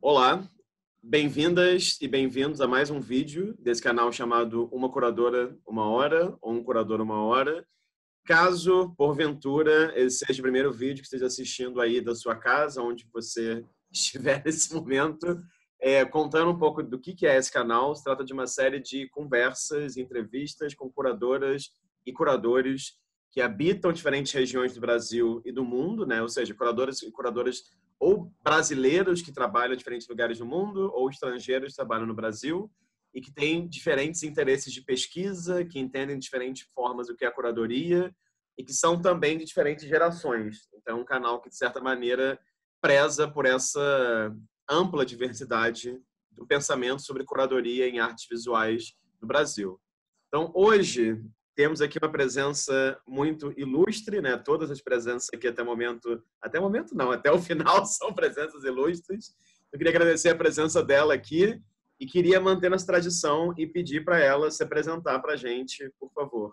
Olá, bem-vindas e bem-vindos a mais um vídeo desse canal chamado Uma Curadora, Uma Hora, ou Um Curador, Uma Hora. Caso, porventura, esse seja o primeiro vídeo que esteja assistindo aí da sua casa, onde você estiver nesse momento, contando um pouco do que é esse canal. Se trata de uma série de conversas, entrevistas com curadoras e curadores que habitam diferentes regiões do Brasil e do mundo, né? Ou seja, curadoras e curadoras ou brasileiros que trabalham em diferentes lugares do mundo, ou estrangeiros que trabalham no Brasil e que têm diferentes interesses de pesquisa, que entendem de diferentes formas o que é a curadoria e que são também de diferentes gerações. Então, é um canal que, de certa maneira, preza por essa ampla diversidade do pensamento sobre curadoria em artes visuais no Brasil. Então, hoje, temos aqui uma presença muito ilustre, né? Todas as presenças aqui até o momento não, até o final são presenças ilustres. Eu queria agradecer a presença dela aqui e queria manter nossa tradição e pedir para ela se apresentar para a gente, por favor.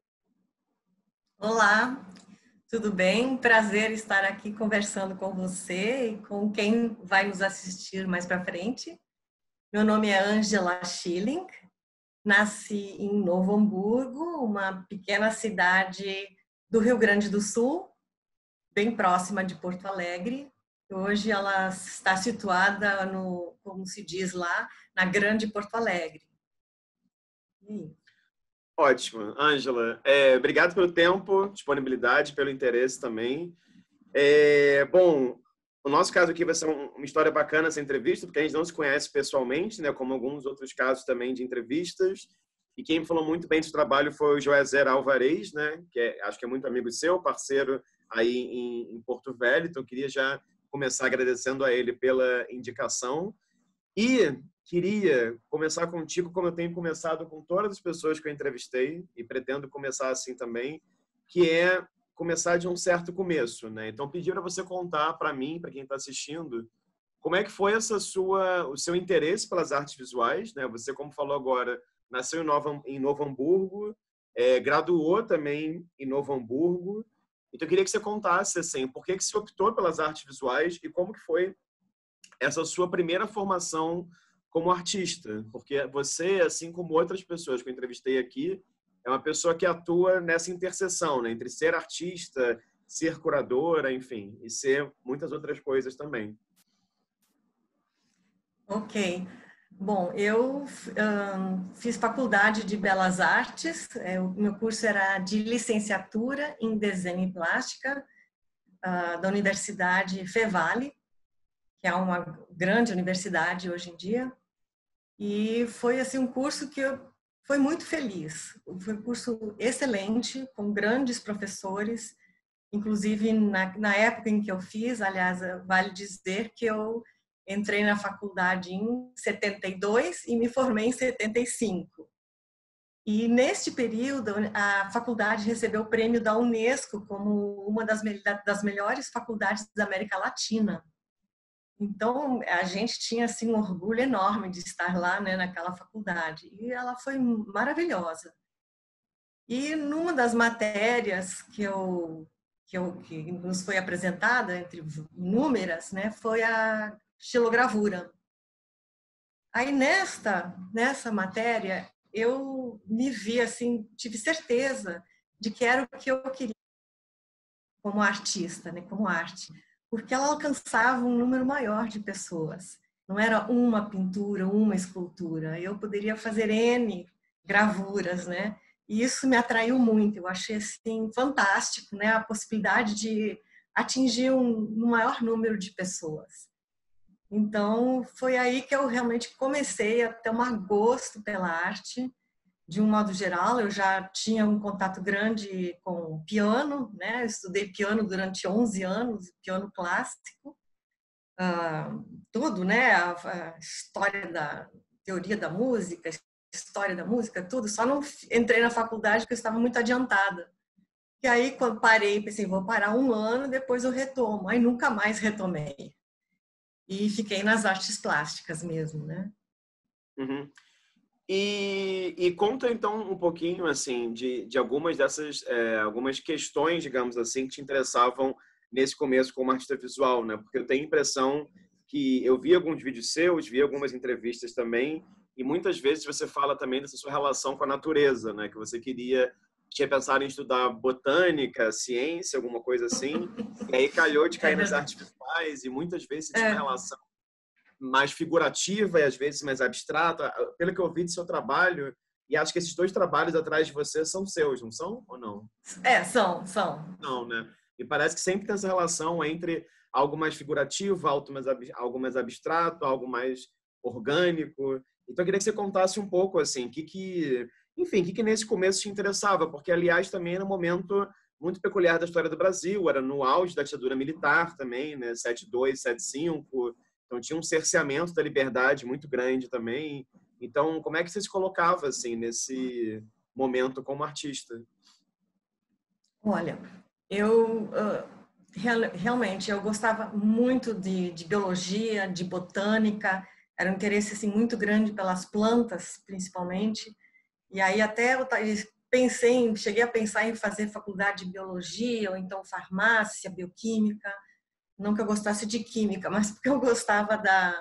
Olá, tudo bem? Prazer estar aqui conversando com você e com quem vai nos assistir mais para frente. Meu nome é Ângela Schilling, nasci em Novo Hamburgo, uma pequena cidade do Rio Grande do Sul, bem próxima de Porto Alegre. Hoje ela está situada no, como se diz lá, na Grande Porto Alegre. Ótimo, Ângela. Obrigado pelo tempo, disponibilidade, pelo interesse também. Bom, o nosso caso aqui vai ser uma história bacana essa entrevista, porque a gente não se conhece pessoalmente, né, como alguns outros casos também de entrevistas. E quem falou muito bem do trabalho foi o Joézer Alvarez, né, que acho que é muito amigo seu, parceiro aí em Porto Velho. Então, eu queria já começar agradecendo a ele pela indicação. E queria começar contigo, como eu tenho começado com todas as pessoas que eu entrevistei, e pretendo começar assim também, que é começar de um certo começo, né? Então, pedir para você contar para mim, para quem está assistindo, como é que foi o seu interesse pelas artes visuais, né? Você, como falou agora, nasceu em Novo Hamburgo, graduou também em Novo Hamburgo. Então, eu queria que você contasse, assim, por que você optou pelas artes visuais e como que foi essa sua primeira formação como artista, porque você, assim como outras pessoas que eu entrevistei aqui, é uma pessoa que atua nessa interseção, né, entre ser artista, ser curadora, enfim, e ser muitas outras coisas também. Ok. Bom, eu fiz faculdade de Belas Artes, o meu curso era de licenciatura em desenho e plástica, da Universidade Fevale, que é uma grande universidade hoje em dia, e foi assim um curso que eu fui muito feliz. Foi um curso excelente, com grandes professores, inclusive na época em que eu fiz, aliás, vale dizer que eu entrei na faculdade em 72 e me formei em 75. E neste período, a faculdade recebeu o prêmio da Unesco como uma das melhores faculdades da América Latina. Então, a gente tinha assim um orgulho enorme de estar lá, né, naquela faculdade. E ela foi maravilhosa. E numa das matérias que nos foi apresentada, entre inúmeras, né, foi a xilogravura. Aí nessa matéria, eu me vi assim, tive certeza de que era o que eu queria como artista, né, como arte, porque ela alcançava um número maior de pessoas. Não era uma pintura, uma escultura. Eu poderia fazer N gravuras, né? E isso me atraiu muito. Eu achei assim fantástico, né, a possibilidade de atingir um maior número de pessoas. Então, foi aí que eu realmente comecei a tomar gosto pela arte. De um modo geral, eu já tinha um contato grande com piano, né? Eu estudei piano durante 11 anos, piano clássico, tudo, né? A história da teoria da música, história da música, tudo. Só não entrei na faculdade porque eu estava muito adiantada. E aí, quando parei, pensei, vou parar um ano, depois eu retomo. Aí nunca mais retomei. E fiquei nas artes plásticas mesmo, né? Uhum. E conta então um pouquinho assim de algumas dessas algumas questões, digamos assim, que te interessavam nesse começo como artista visual, né? Porque eu tenho a impressão que eu vi alguns vídeos seus, vi algumas entrevistas também, e muitas vezes você fala também dessa sua relação com a natureza, né? Que você tinha pensado em estudar botânica, ciência, alguma coisa assim, e aí calhou de cair nas artes visuais, e muitas vezes você tinha uma relação mais figurativa e às vezes mais abstrata. Pelo que eu vi do seu trabalho, e acho que esses dois trabalhos atrás de você são seus, não são ou não? São. Não, né? E parece que sempre tem essa relação entre algo mais figurativo, algo mais abstrato, algo mais orgânico. Então, eu queria que você contasse um pouco, assim, enfim, o que nesse começo te interessava, porque, aliás, também era um momento muito peculiar da história do Brasil, era no auge da ditadura militar também, né? 72, 75, então tinha um cerceamento da liberdade muito grande também. Então, como é que você se colocava, assim, nesse momento como artista? Olha, eu realmente eu gostava muito de biologia, de botânica, era um interesse assim, muito grande pelas plantas, principalmente. E aí até eu cheguei a pensar em fazer faculdade de biologia ou então farmácia, bioquímica. Não que eu gostasse de química, mas porque eu gostava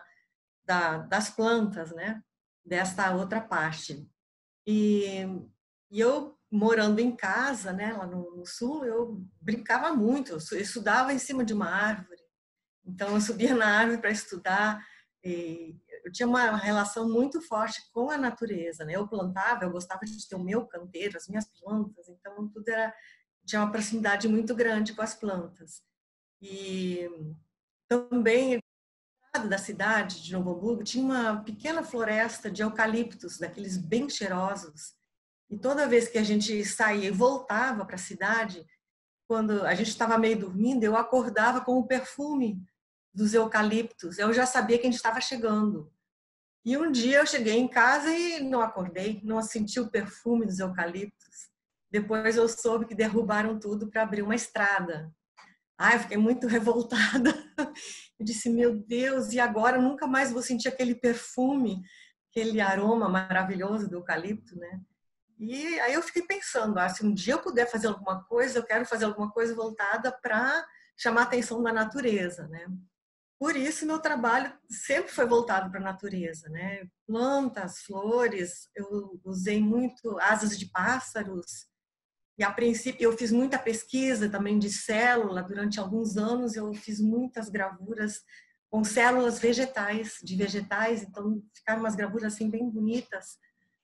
das plantas, né? Dessa outra parte. E, e eu, morando em casa, né, lá no sul, eu brincava muito, eu estudava em cima de uma árvore. Então, eu subia na árvore para estudar. E eu tinha uma relação muito forte com a natureza, né? Eu plantava, eu gostava de ter o meu canteiro, as minhas plantas. Então, tinha uma proximidade muito grande com as plantas. E também, da cidade de Novo Hamburgo, tinha uma pequena floresta de eucaliptos, daqueles bem cheirosos. E toda vez que a gente saía e voltava para a cidade, quando a gente estava meio dormindo, eu acordava com o perfume dos eucaliptos. Eu já sabia que a gente estava chegando. E um dia eu cheguei em casa e não acordei, não senti o perfume dos eucaliptos. Depois eu soube que derrubaram tudo para abrir uma estrada. Eu fiquei muito revoltada. Eu disse, meu Deus, e agora eu nunca mais vou sentir aquele perfume, aquele aroma maravilhoso do eucalipto, né? E aí eu fiquei pensando, se um dia eu puder fazer alguma coisa, eu quero fazer alguma coisa voltada para chamar a atenção da natureza, né? Por isso meu trabalho sempre foi voltado para a natureza, né? Plantas, flores, eu usei muito asas de pássaros. E a princípio eu fiz muita pesquisa também de célula, durante alguns anos eu fiz muitas gravuras com células vegetais, de vegetais, então ficaram umas gravuras assim bem bonitas.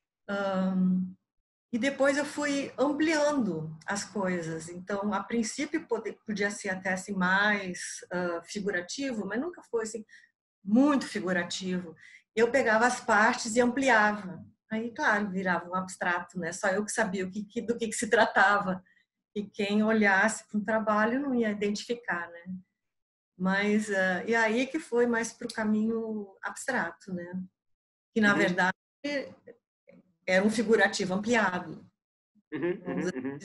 E depois eu fui ampliando as coisas. Então, a princípio podia ser até assim mais figurativo, mas nunca foi assim muito figurativo. Eu pegava as partes e ampliava. Aí, claro, virava um abstrato, né? Só eu que sabia do que se tratava. E quem olhasse para o trabalho não ia identificar, né? Mas, e aí que foi mais para o caminho abstrato, né? Que, na verdade, era um figurativo ampliado. Uhum.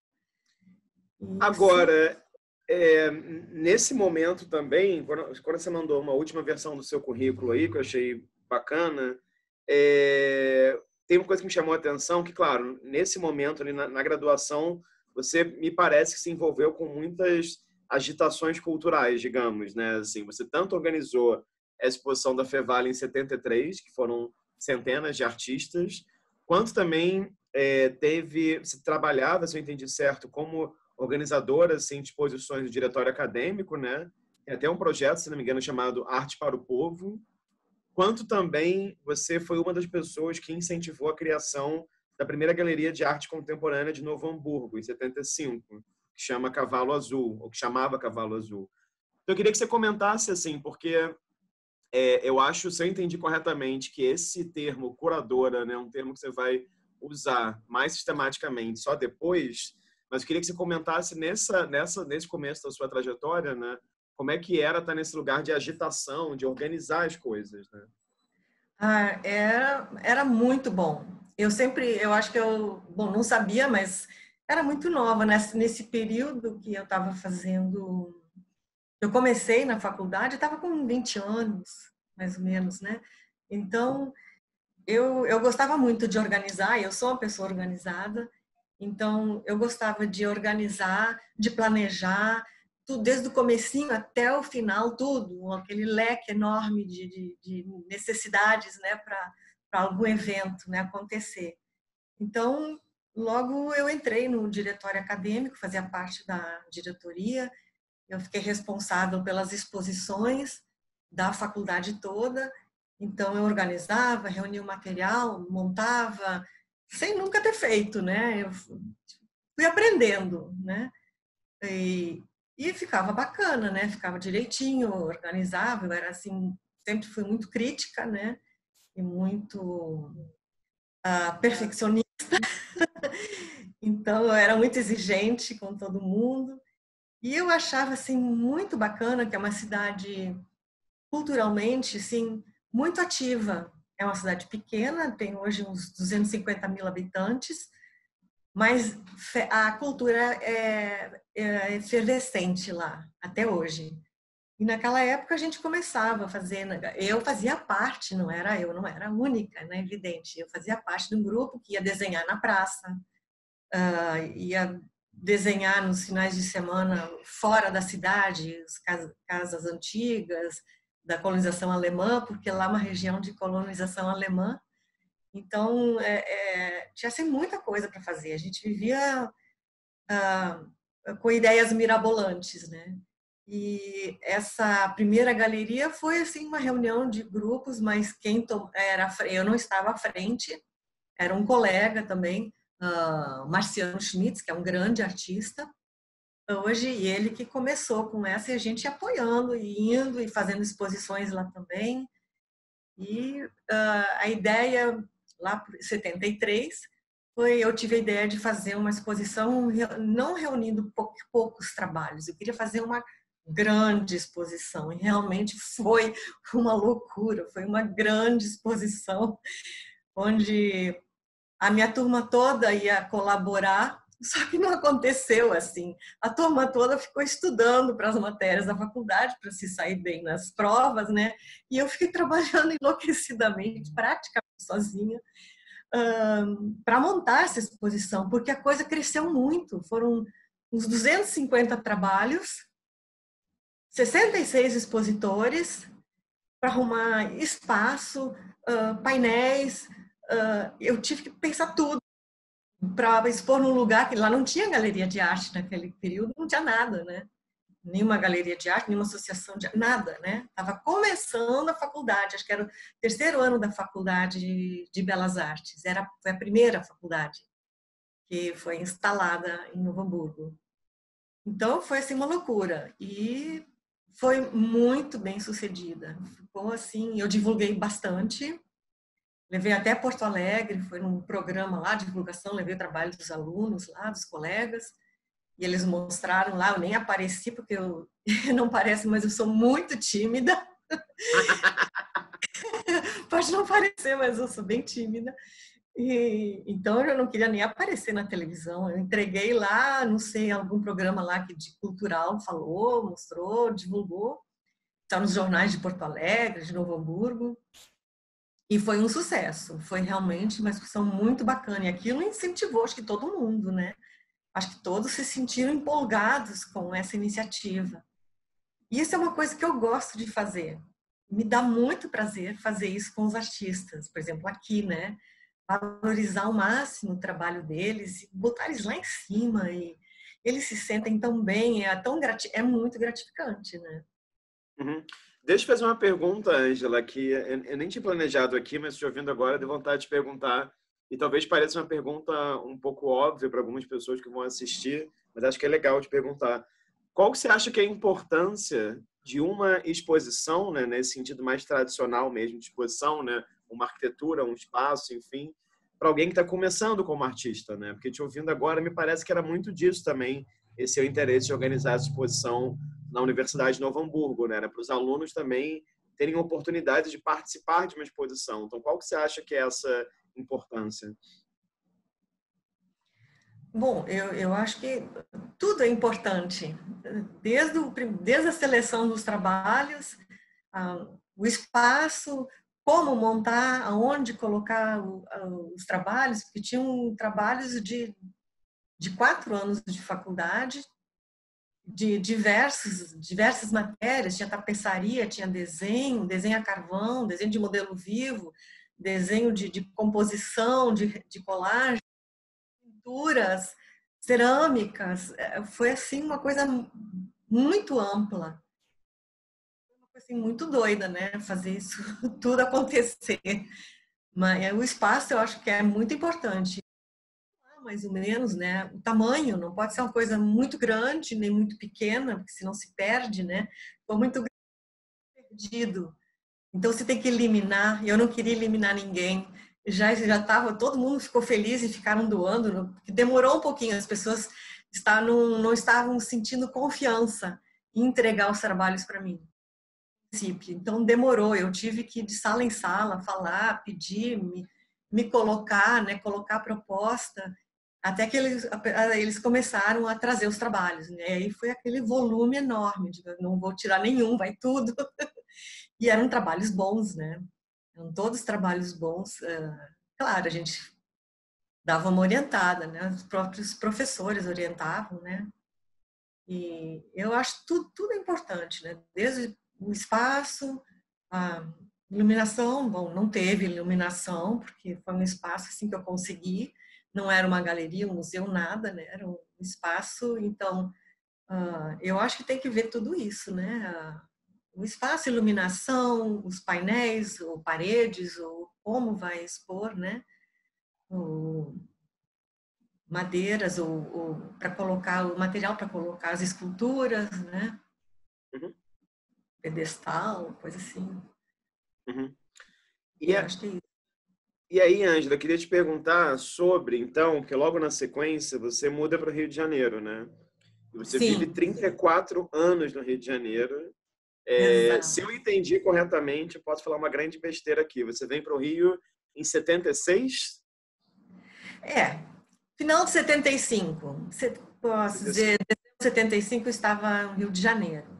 Isso. Agora, nesse momento também, quando você mandou uma última versão do seu currículo aí, que eu achei bacana, tem uma coisa que me chamou a atenção, que, claro, nesse momento ali na graduação, você me parece que se envolveu com muitas agitações culturais, digamos, né? Assim, você tanto organizou a exposição da Fevale em 73, que foram centenas de artistas, quanto também você trabalhava, se eu entendi certo, como organizadora assim, de exposições do diretório acadêmico, né? Tem até um projeto, se não me engano, chamado Arte para o Povo, quanto também você foi uma das pessoas que incentivou a criação da primeira galeria de arte contemporânea de Novo Hamburgo, em 75, que chama Cavalo Azul, ou que chamava Cavalo Azul. Então, eu queria que você comentasse, assim, porque eu acho, se eu entendi corretamente, que esse termo curadora, né, é um termo que você vai usar mais sistematicamente só depois, mas eu queria que você comentasse nesse começo da sua trajetória, né, como é que era estar nesse lugar de agitação, de organizar as coisas, né? Era muito bom. Eu acho que bom, não sabia, mas era muito nova nesse período que eu estava fazendo. Eu comecei na faculdade, estava com 20 anos, mais ou menos, né? Então, eu gostava muito de organizar, eu sou uma pessoa organizada, então eu gostava de organizar, de planejar, tudo, desde o comecinho até o final, tudo, aquele leque enorme de necessidades, né, para algum evento, né, acontecer. Então, logo eu entrei no diretório acadêmico, fazia parte da diretoria, eu fiquei responsável pelas exposições da faculdade toda, então eu organizava, reunia o material, montava, sem nunca ter feito, né? Eu fui aprendendo, né? E ficava bacana, né? Ficava direitinho, organizava, eu era assim, sempre fui muito crítica, né? E muito perfeccionista, então eu era muito exigente com todo mundo. E eu achava assim muito bacana que é uma cidade culturalmente assim muito ativa. É uma cidade pequena, tem hoje uns 250 mil habitantes, mas a cultura é efervescente lá até hoje. E naquela época a gente começava a fazer, eu fazia parte, não era a única, né, evidente. Eu fazia parte de um grupo que ia desenhar na praça, ia desenhar nos finais de semana fora da cidade, as casas antigas da colonização alemã, porque lá é uma região de colonização alemã. Então, tinha assim, muita coisa para fazer. A gente vivia com ideias mirabolantes, né? E essa primeira galeria foi assim uma reunião de grupos, mas eu não estava à frente, era um colega também, Marciano Schmitz, que é um grande artista hoje, e ele que começou com essa, e a gente apoiando, e indo, e fazendo exposições lá também. E a ideia, lá por 73, eu tive a ideia de fazer uma exposição, não reunindo poucos trabalhos, eu queria fazer uma grande exposição, e realmente foi uma loucura, foi uma grande exposição, onde a minha turma toda ia colaborar, só que não aconteceu assim. A turma toda ficou estudando para as matérias da faculdade, para se sair bem nas provas, né? E eu fiquei trabalhando enlouquecidamente, praticamente sozinha, para montar essa exposição, porque a coisa cresceu muito. Foram uns 250 trabalhos, 66 expositores, para arrumar espaço, painéis. Eu tive que pensar tudo para expor num lugar que lá não tinha galeria de arte naquele período, não tinha nada, né? Nenhuma galeria de arte, nenhuma associação de nada, né? Estava começando a faculdade, acho que era o terceiro ano da faculdade de Belas Artes, foi a primeira faculdade que foi instalada em Novo Hamburgo. Então foi assim uma loucura e foi muito bem sucedida. Ficou assim, eu divulguei bastante. Levei até Porto Alegre, foi num programa lá de divulgação, levei o trabalho dos alunos lá, dos colegas, e eles mostraram lá, eu nem apareci, porque eu não parece, mas eu sou muito tímida. Pode não parecer, mas eu sou bem tímida. Então eu não queria nem aparecer na televisão. Eu entreguei lá, não sei, algum programa lá que de cultural falou, mostrou, divulgou. Está nos jornais de Porto Alegre, de Novo Hamburgo. E foi um sucesso, foi realmente uma exposição muito bacana. E aquilo incentivou, acho que todo mundo, né? Acho que todos se sentiram empolgados com essa iniciativa. E isso é uma coisa que eu gosto de fazer. Me dá muito prazer fazer isso com os artistas, por exemplo, aqui, né? Valorizar ao máximo o trabalho deles e botar eles lá em cima. E eles se sentem tão bem, é muito gratificante, né? Uhum. Deixa eu fazer uma pergunta, Ângela, que eu nem tinha planejado aqui, mas te ouvindo agora, deu vontade de perguntar. E talvez pareça uma pergunta um pouco óbvia para algumas pessoas que vão assistir, mas acho que é legal de perguntar. Qual que você acha que é a importância de uma exposição, né, nesse sentido mais tradicional mesmo, de exposição, né, uma arquitetura, um espaço, enfim, para alguém que está começando como artista, né? Porque te ouvindo agora, me parece que era muito disso também, esse seu interesse de organizar essa exposição na Universidade de Novo Hamburgo, né? Para os alunos também terem oportunidade de participar de uma exposição. Então, qual que você acha que é essa importância? Bom, eu acho que tudo é importante, desde a seleção dos trabalhos, o espaço, como montar, aonde colocar os trabalhos, porque tinham trabalhos de 4 anos de faculdade, de diversas matérias, tinha tapeçaria, tinha desenho a carvão, desenho de modelo vivo, desenho de composição, de colagem, pinturas, cerâmicas. Foi assim uma coisa muito ampla, uma coisa assim, muito doida, né? Fazer isso tudo acontecer. Mas o espaço eu acho que é muito importante. Mais ou menos, né? O tamanho não pode ser uma coisa muito grande nem muito pequena, porque senão se perde, né? Foi muito perdido. Então você tem que eliminar. Eu não queria eliminar ninguém. Já estava, todo mundo ficou feliz e ficaram doando, porque demorou um pouquinho. As pessoas não estavam sentindo confiança em entregar os trabalhos para mim. Então demorou. Eu tive que ir de sala em sala falar, pedir, me colocar, né? Colocar a proposta. Até que eles começaram a trazer os trabalhos, né? E aí foi aquele volume enorme, de não vou tirar nenhum, vai tudo. E eram trabalhos bons, né? Eram todos trabalhos bons. Claro, a gente dava uma orientada, né? Os próprios professores orientavam, né? E eu acho que tudo é importante, né? Desde o espaço, a iluminação, bom, não teve iluminação, porque foi um espaço assim que eu consegui, não era uma galeria, um museu, nada, né? Era um espaço, então, eu acho que tem que ver tudo isso, né? O espaço, a iluminação, os painéis, ou paredes, ou como vai expor, né? O madeiras, ou para colocar o material para colocar as esculturas, né? Uhum, Pedestal, coisa assim. uhum. E, Eu a- acho que é isso. e aí, Ângela, eu queria te perguntar sobre, então, que logo na sequência você muda para o Rio de Janeiro, né? E você vive Sim, 34 anos no Rio de Janeiro. Se exato. eu entendi corretamente, eu posso falar uma grande besteira aqui. Você vem para o Rio em 76? É, final de 75. Posso dizer, 75. dezembro de 75 eu estava no Rio de Janeiro.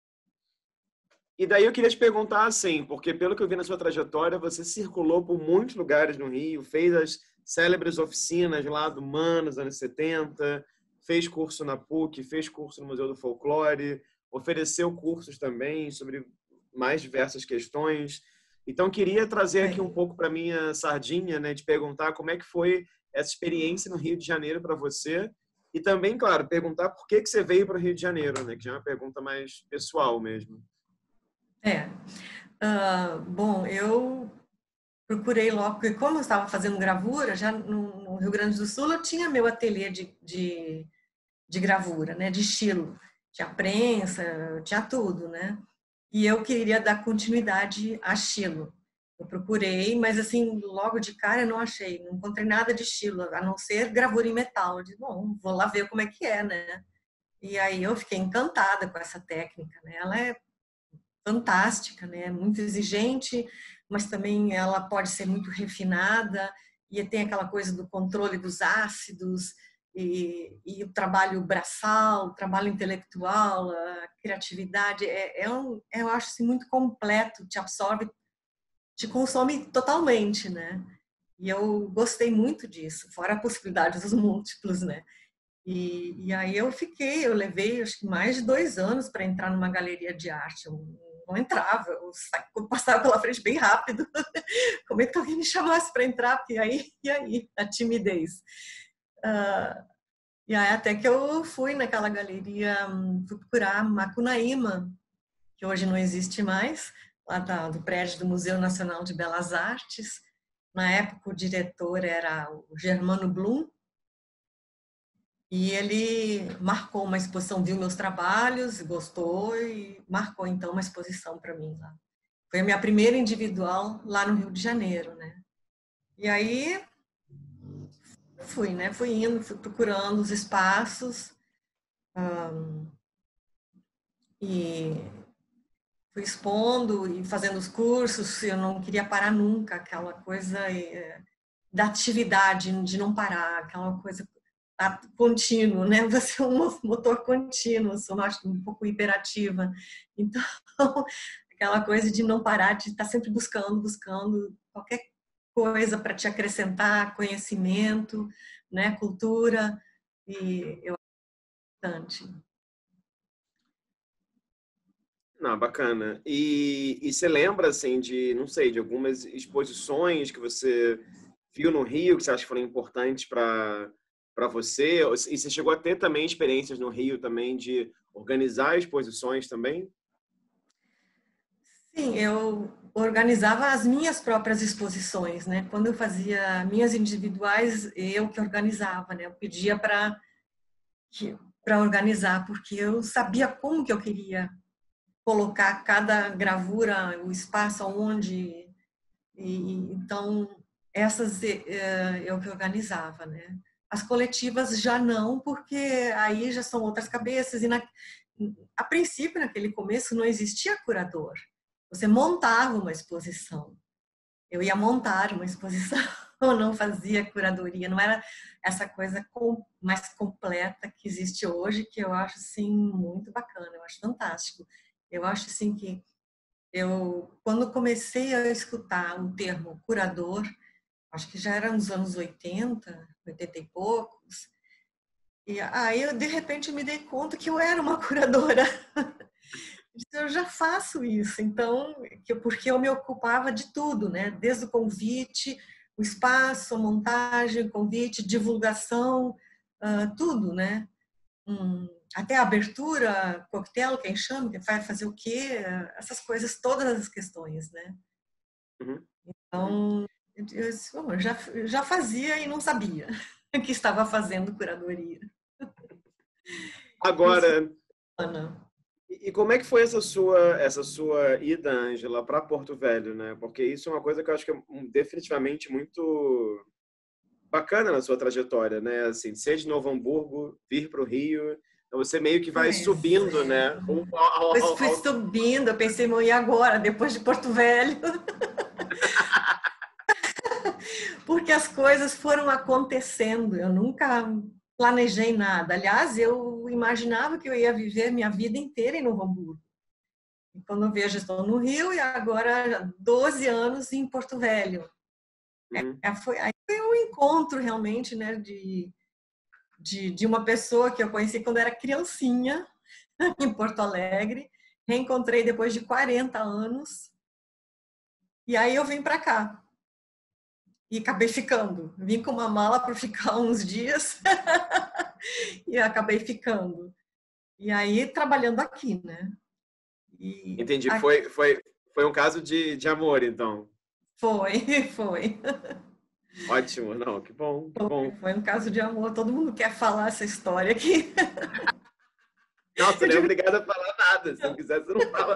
E daí eu queria te perguntar assim, porque pelo que eu vi na sua trajetória, você circulou por muitos lugares no Rio, fez as célebres oficinas lá do MAN nos anos 70, fez curso na PUC, fez curso no Museu do Folclore, ofereceu cursos também sobre mais diversas questões. Então queria trazer aqui É, um pouco para minha sardinha, né, de perguntar como é que foi essa experiência no Rio de Janeiro para você e também, claro, perguntar por que você veio para o Rio de Janeiro, né, que já é uma pergunta mais pessoal mesmo. é. Bom, eu procurei logo, porque como eu estava fazendo gravura, já no Rio Grande do Sul eu tinha meu ateliê de gravura, né, de estilo. Tinha prensa, tinha tudo, né? E eu queria dar continuidade a estilo. Eu procurei, mas assim, logo de cara eu não achei, não encontrei nada de estilo, a não ser gravura em metal. Eu disse, bom, vou lá ver como é que é, né? E aí eu fiquei encantada com essa técnica, né? Ela é fantástica, né? Muito exigente, mas também ela pode ser muito refinada e tem aquela coisa do controle dos ácidos e o trabalho braçal, o trabalho intelectual, a criatividade eu acho assim, muito completo, te absorve, te consome totalmente, né? E eu gostei muito disso, fora a possibilidade dos múltiplos, né? E aí eu levei acho que mais de 2 anos para entrar numa galeria de arte. Eu não entrava, eu passava pela frente bem rápido. Como é que alguém me chamasse para entrar? Porque e aí, a timidez. Ah, e aí até que eu fui naquela galeria, fui procurar Macunaíma, que hoje não existe mais, lá do prédio do Museu Nacional de Belas Artes. Na época o diretor era o Germano Blum, e ele marcou uma exposição, viu meus trabalhos, gostou e marcou então uma exposição para mim lá. Foi a minha primeira individual lá no Rio de Janeiro, né? E aí fui, né? Fui indo, fui procurando os espaços e fui expondo e fazendo os cursos. Eu não queria parar nunca, aquela coisa da atividade, de não parar, aquela coisa contínuo, né? Você é um motor contínuo, sou um pouco hiperativa. Então, aquela coisa de não parar, de estar sempre buscando qualquer coisa para te acrescentar conhecimento, né? Cultura, e eu acho importante. Não, bacana. E você lembra, assim, de, não sei, de algumas exposições que você viu no Rio que você acha que foram importantes para você? E você chegou a ter também experiências no Rio também de organizar exposições também? Sim, eu organizava as minhas próprias exposições, né? Quando eu fazia minhas individuais, eu que organizava, né? Eu pedia para organizar, porque eu sabia como que eu queria colocar cada gravura, o espaço onde, então essas eu que organizava, né? As coletivas já não, porque aí já são outras cabeças a princípio, naquele começo, não existia curador. Você montava uma exposição. Eu ia montar uma exposição, eu não fazia curadoria, não era essa coisa mais completa que existe hoje, que eu acho assim muito bacana, eu acho fantástico. Eu acho assim que quando comecei a escutar o termo curador, acho que já era nos anos 80, 80 e poucos, e aí eu de repente me dei conta que eu era uma curadora. Eu já faço isso, então, porque eu me ocupava de tudo, né? Desde o convite, o espaço, a montagem, o convite, divulgação, tudo, né? Até a abertura, coquetel, quem chama, quem vai fazer o quê, essas coisas, todas as questões, né? Uhum, uhum. Então, eu já fazia e não sabia que estava fazendo curadoria. Isso, Agora, Ana. e como é que foi essa sua ida, Ângela, para Porto Velho, né? Porque isso é uma coisa que eu acho que é definitivamente muito bacana na sua trajetória, né? Assim, ser de Novo Hamburgo, vir para o Rio, então você meio que vai Pois subindo, é. né? Depois fui subindo, eu pensei, e agora, depois de Porto Velho? Porque as coisas foram acontecendo, eu nunca planejei nada. Aliás, eu imaginava que eu ia viver minha vida inteira em Novo Hamburgo. E quando eu vejo, estou no Rio e agora 12 anos em Porto Velho. Uhum. Aí foi um encontro realmente, né, de uma pessoa que eu conheci quando era criancinha, em Porto Alegre. Reencontrei depois de 40 anos. E aí eu vim para cá. E acabei ficando. Vim com uma mala para ficar uns dias e acabei ficando. E aí trabalhando aqui, né? E Entendi. aqui Foi um caso de amor, então. foi, foi. Ótimo, não, que bom, que bom. Foi um caso de amor. Todo mundo quer falar essa história aqui. Não, você Eu não é digo, obrigada a falar nada. Se não quiser, você não fala.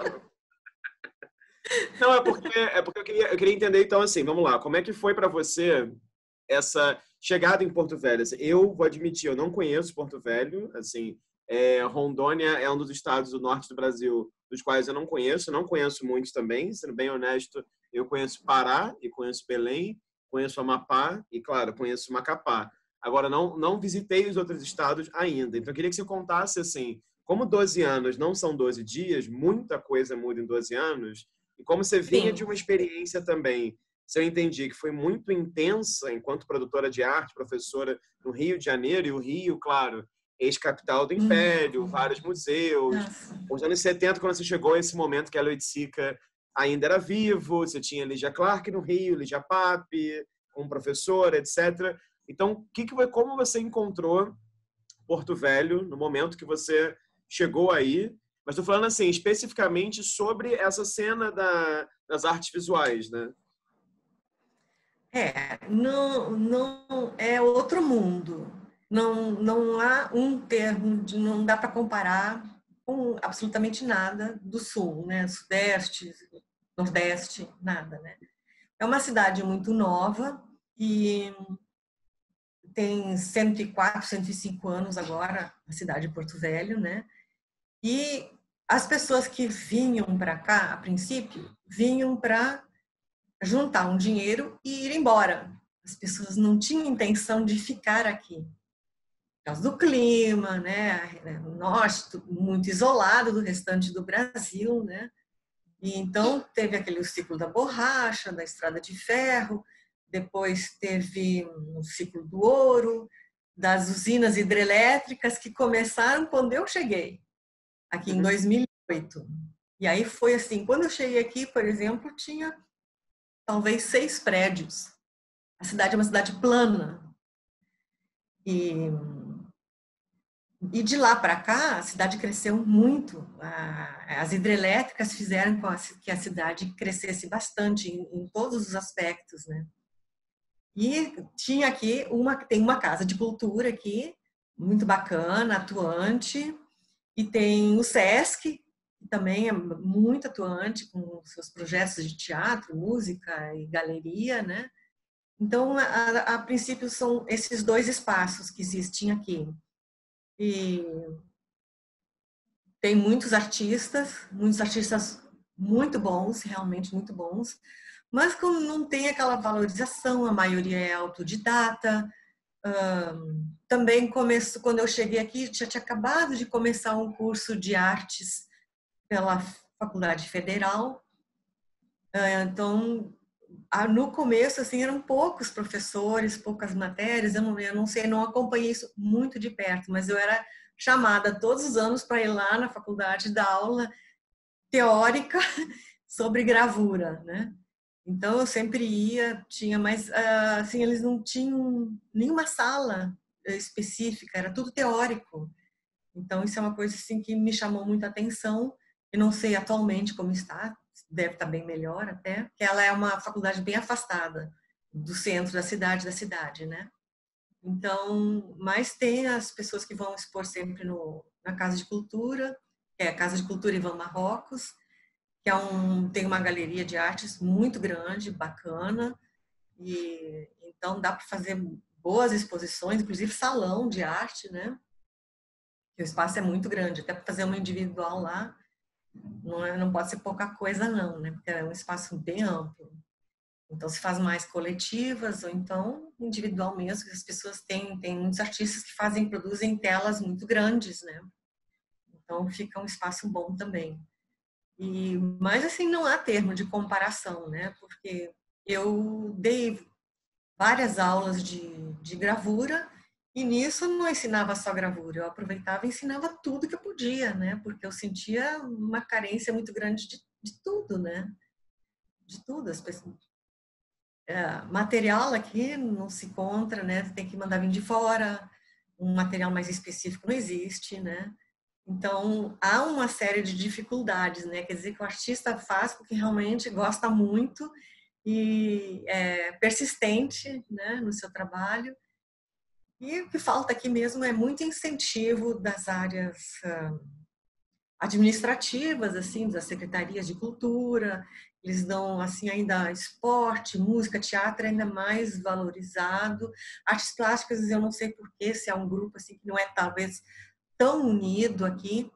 Não, é porque eu queria entender, então, assim, vamos lá. Como é que foi para você essa chegada em Porto Velho? Assim, eu vou admitir, eu não conheço Porto Velho. Assim, Rondônia é um dos estados do norte do Brasil dos quais eu não conheço muitos também. Sendo bem honesto, eu conheço Pará e conheço Belém, conheço Amapá e, claro, conheço Macapá. Agora, não visitei os outros estados ainda. Então, eu queria que você contasse, assim, como 12 anos não são 12 dias, muita coisa muda em 12 anos, e como você vinha de sim. uma experiência também, se eu entendi que foi muito intensa enquanto produtora de arte, professora no Rio de Janeiro, e o Rio, claro, ex-capital do Império, vários museus. Nossa. Os anos 70, quando você chegou a esse momento que a Oiticica ainda era vivo, você tinha Lígia Clark no Rio, Lígia Pape, como professora, etc. Então, como você encontrou Porto Velho no momento que você chegou aí? Mas estou falando assim, especificamente sobre essa cena das artes visuais, né? Não é outro mundo. Não há um termo, não dá para comparar com absolutamente nada do sul, né? Sudeste, Nordeste, nada, né? É uma cidade muito nova e tem 104, 105 anos agora, a cidade de Porto Velho, né? E as pessoas que vinham para cá, a princípio, vinham para juntar um dinheiro e ir embora. As pessoas não tinham intenção de ficar aqui. Por causa do clima, né? O norte muito isolado do restante do Brasil, né? E então teve aquele ciclo da borracha, da estrada de ferro, depois teve o ciclo do ouro, das usinas hidrelétricas que começaram quando eu cheguei, aqui em Uhum. 2008. E aí foi assim, quando eu cheguei aqui, por exemplo, tinha talvez 6 prédios. A cidade é uma cidade plana. E de lá para cá, a cidade cresceu muito. As hidrelétricas fizeram com que a cidade crescesse bastante em todos os aspectos, né? E tinha aqui tem uma casa de cultura aqui, muito bacana, atuante, e tem o SESC, que também é muito atuante com seus projetos de teatro, música e galeria, né? Então, a princípio, são esses 2 espaços que existem aqui. E tem muitos artistas muito bons, realmente muito bons, mas como não tem aquela valorização, a maioria é autodidata. Também quando eu cheguei aqui, já tinha acabado de começar um curso de artes pela Faculdade Federal. Então, no começo, assim, eram poucos professores, poucas matérias, eu não sei, não acompanhei isso muito de perto, mas eu era chamada todos os anos para ir lá na faculdade dar aula teórica sobre gravura, né? Então, eu sempre ia, tinha, mas, assim, eles não tinham nenhuma sala específica, era tudo teórico. Então, isso é uma coisa, assim, que me chamou muita atenção. Eu não sei atualmente como está, deve estar bem melhor até, porque ela é uma faculdade bem afastada do centro da cidade, né? Então, mas tem as pessoas que vão expor sempre na Casa de Cultura, que é a Casa de Cultura Ivan Marrocos, que tem uma galeria de artes muito grande, bacana, e então dá para fazer boas exposições, inclusive salão de arte, né? Que o espaço é muito grande, até para fazer uma individual lá, não pode ser pouca coisa não, né? Porque é um espaço bem amplo. Então se faz mais coletivas ou então individual mesmo, que as pessoas tem muitos artistas que produzem telas muito grandes, né? Então fica um espaço bom também. Mas assim, não há termo de comparação, né? Porque eu dei várias aulas de gravura e nisso eu não ensinava só gravura, eu aproveitava e ensinava tudo que eu podia, né? Porque eu sentia uma carência muito grande de tudo, né? De tudo. As pessoas, material aqui não se encontra, né? Tem que mandar vir de fora, um material mais específico não existe, né? Então, há uma série de dificuldades, né? Quer dizer que o artista faz porque realmente gosta muito e é persistente, né, no seu trabalho. E o que falta aqui mesmo é muito incentivo das áreas administrativas, assim, das secretarias de cultura. Eles dão, assim, ainda esporte, música, teatro ainda mais valorizado. Artes plásticas, eu não sei porquê, se é um grupo, assim, que não é, talvez, tão unido aqui.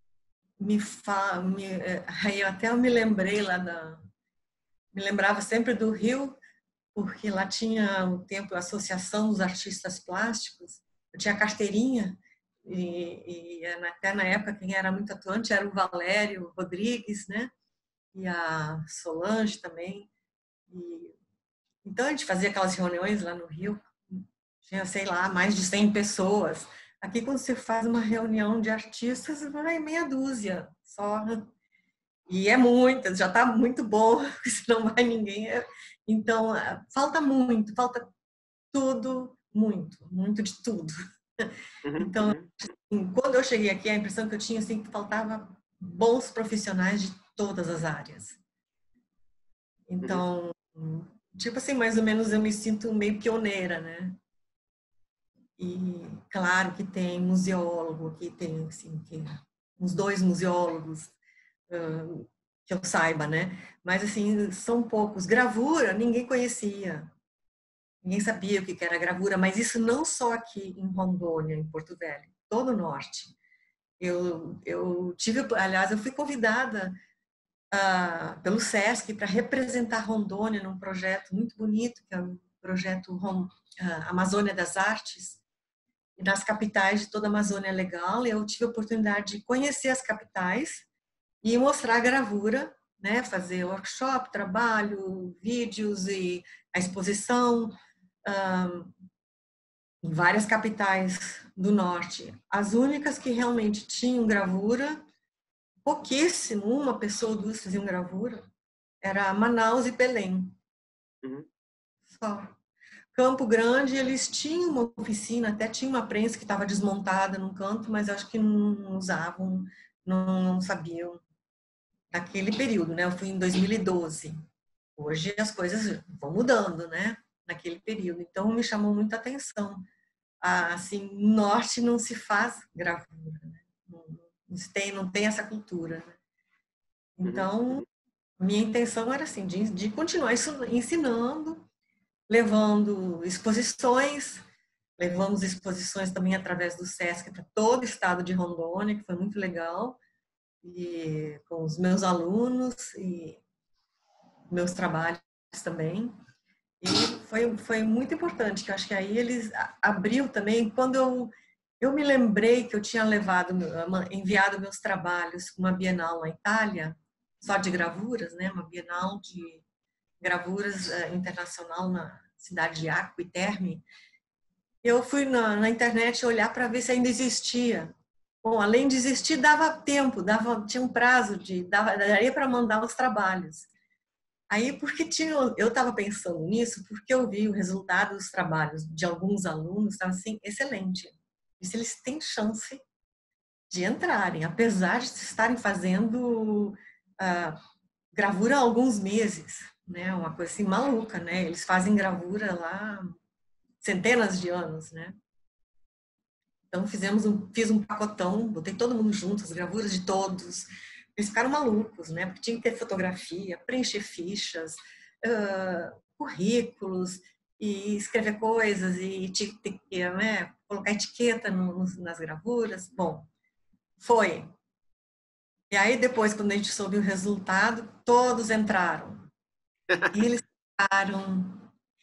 Eu até me lembrei me lembrava sempre do Rio, porque lá tinha o tempo a Associação dos Artistas Plásticos, eu tinha carteirinha, até na época quem era muito atuante era o Valério Rodrigues, né? E a Solange também. Então a gente fazia aquelas reuniões lá no Rio, tinha, sei lá, mais de 100 pessoas. Aqui quando você faz uma reunião de artistas, vai meia dúzia só. E é muitas, já está muito bom, se não vai ninguém. Então, falta tudo, muito de tudo. Então, quando eu cheguei aqui, a impressão que eu tinha assim que faltava bons profissionais de todas as áreas. Então, tipo assim, mais ou menos eu me sinto meio pioneira, né? E claro que tem museólogo, aqui tem assim, uns 2 museólogos que eu saiba, né? Mas assim, são poucos. Gravura, ninguém conhecia. Ninguém sabia o que era gravura, mas isso não só aqui em Rondônia, em Porto Velho, todo o norte. Aliás, eu fui convidada pelo SESC para representar Rondônia num projeto muito bonito, que é o projeto Amazônia das Artes, e nas capitais de toda a Amazônia Legal. Eu tive a oportunidade de conhecer as capitais e mostrar a gravura, né? Fazer workshop, trabalho, vídeos e a exposição em várias capitais do norte. As únicas que realmente tinham gravura pouquíssimo, uma pessoa ou duas faziam gravura. Era Manaus e Belém. Uhum. Só. Campo Grande, eles tinham uma oficina, até tinha uma prensa que estava desmontada num canto, mas acho que não usavam, não sabiam. Naquele período, né? Eu fui em 2012. Hoje as coisas vão mudando, né? Naquele período. Então, me chamou muita atenção. Assim, no norte não se faz gravura, né? Não tem essa cultura, né? Uhum. Então, minha intenção era assim, de continuar ensinando, levando exposições, levamos exposições também através do SESC para todo o estado de Rondônia, que foi muito legal, e com os meus alunos e meus trabalhos também. E foi muito importante, que eu acho que aí eles abriu também, quando eu me lembrei que eu tinha enviado meus trabalhos para uma Bienal na Itália, só de gravuras, né? Uma Bienal de gravuras internacional na cidade de Acqui Terme. Eu fui na internet olhar para ver se ainda existia. Bom, além de existir, dava tempo, tinha um prazo daria para mandar os trabalhos. Aí, eu estava pensando nisso, porque eu vi o resultado dos trabalhos de alguns alunos, estava assim, excelente. E se eles têm chance de entrarem, apesar de estarem fazendo gravura há alguns meses, né? Uma coisa assim maluca, né? Eles fazem gravura lá centenas de anos, né? Então fiz um pacotão, botei todo mundo junto, as gravuras de todos. Eles ficaram malucos, né? Porque tinha que ter fotografia, preencher fichas, currículos e escrever coisas e né? Colocar etiqueta nas gravuras. Bom, foi. E aí depois, quando a gente soube o resultado, todos entraram. E eles ficaram.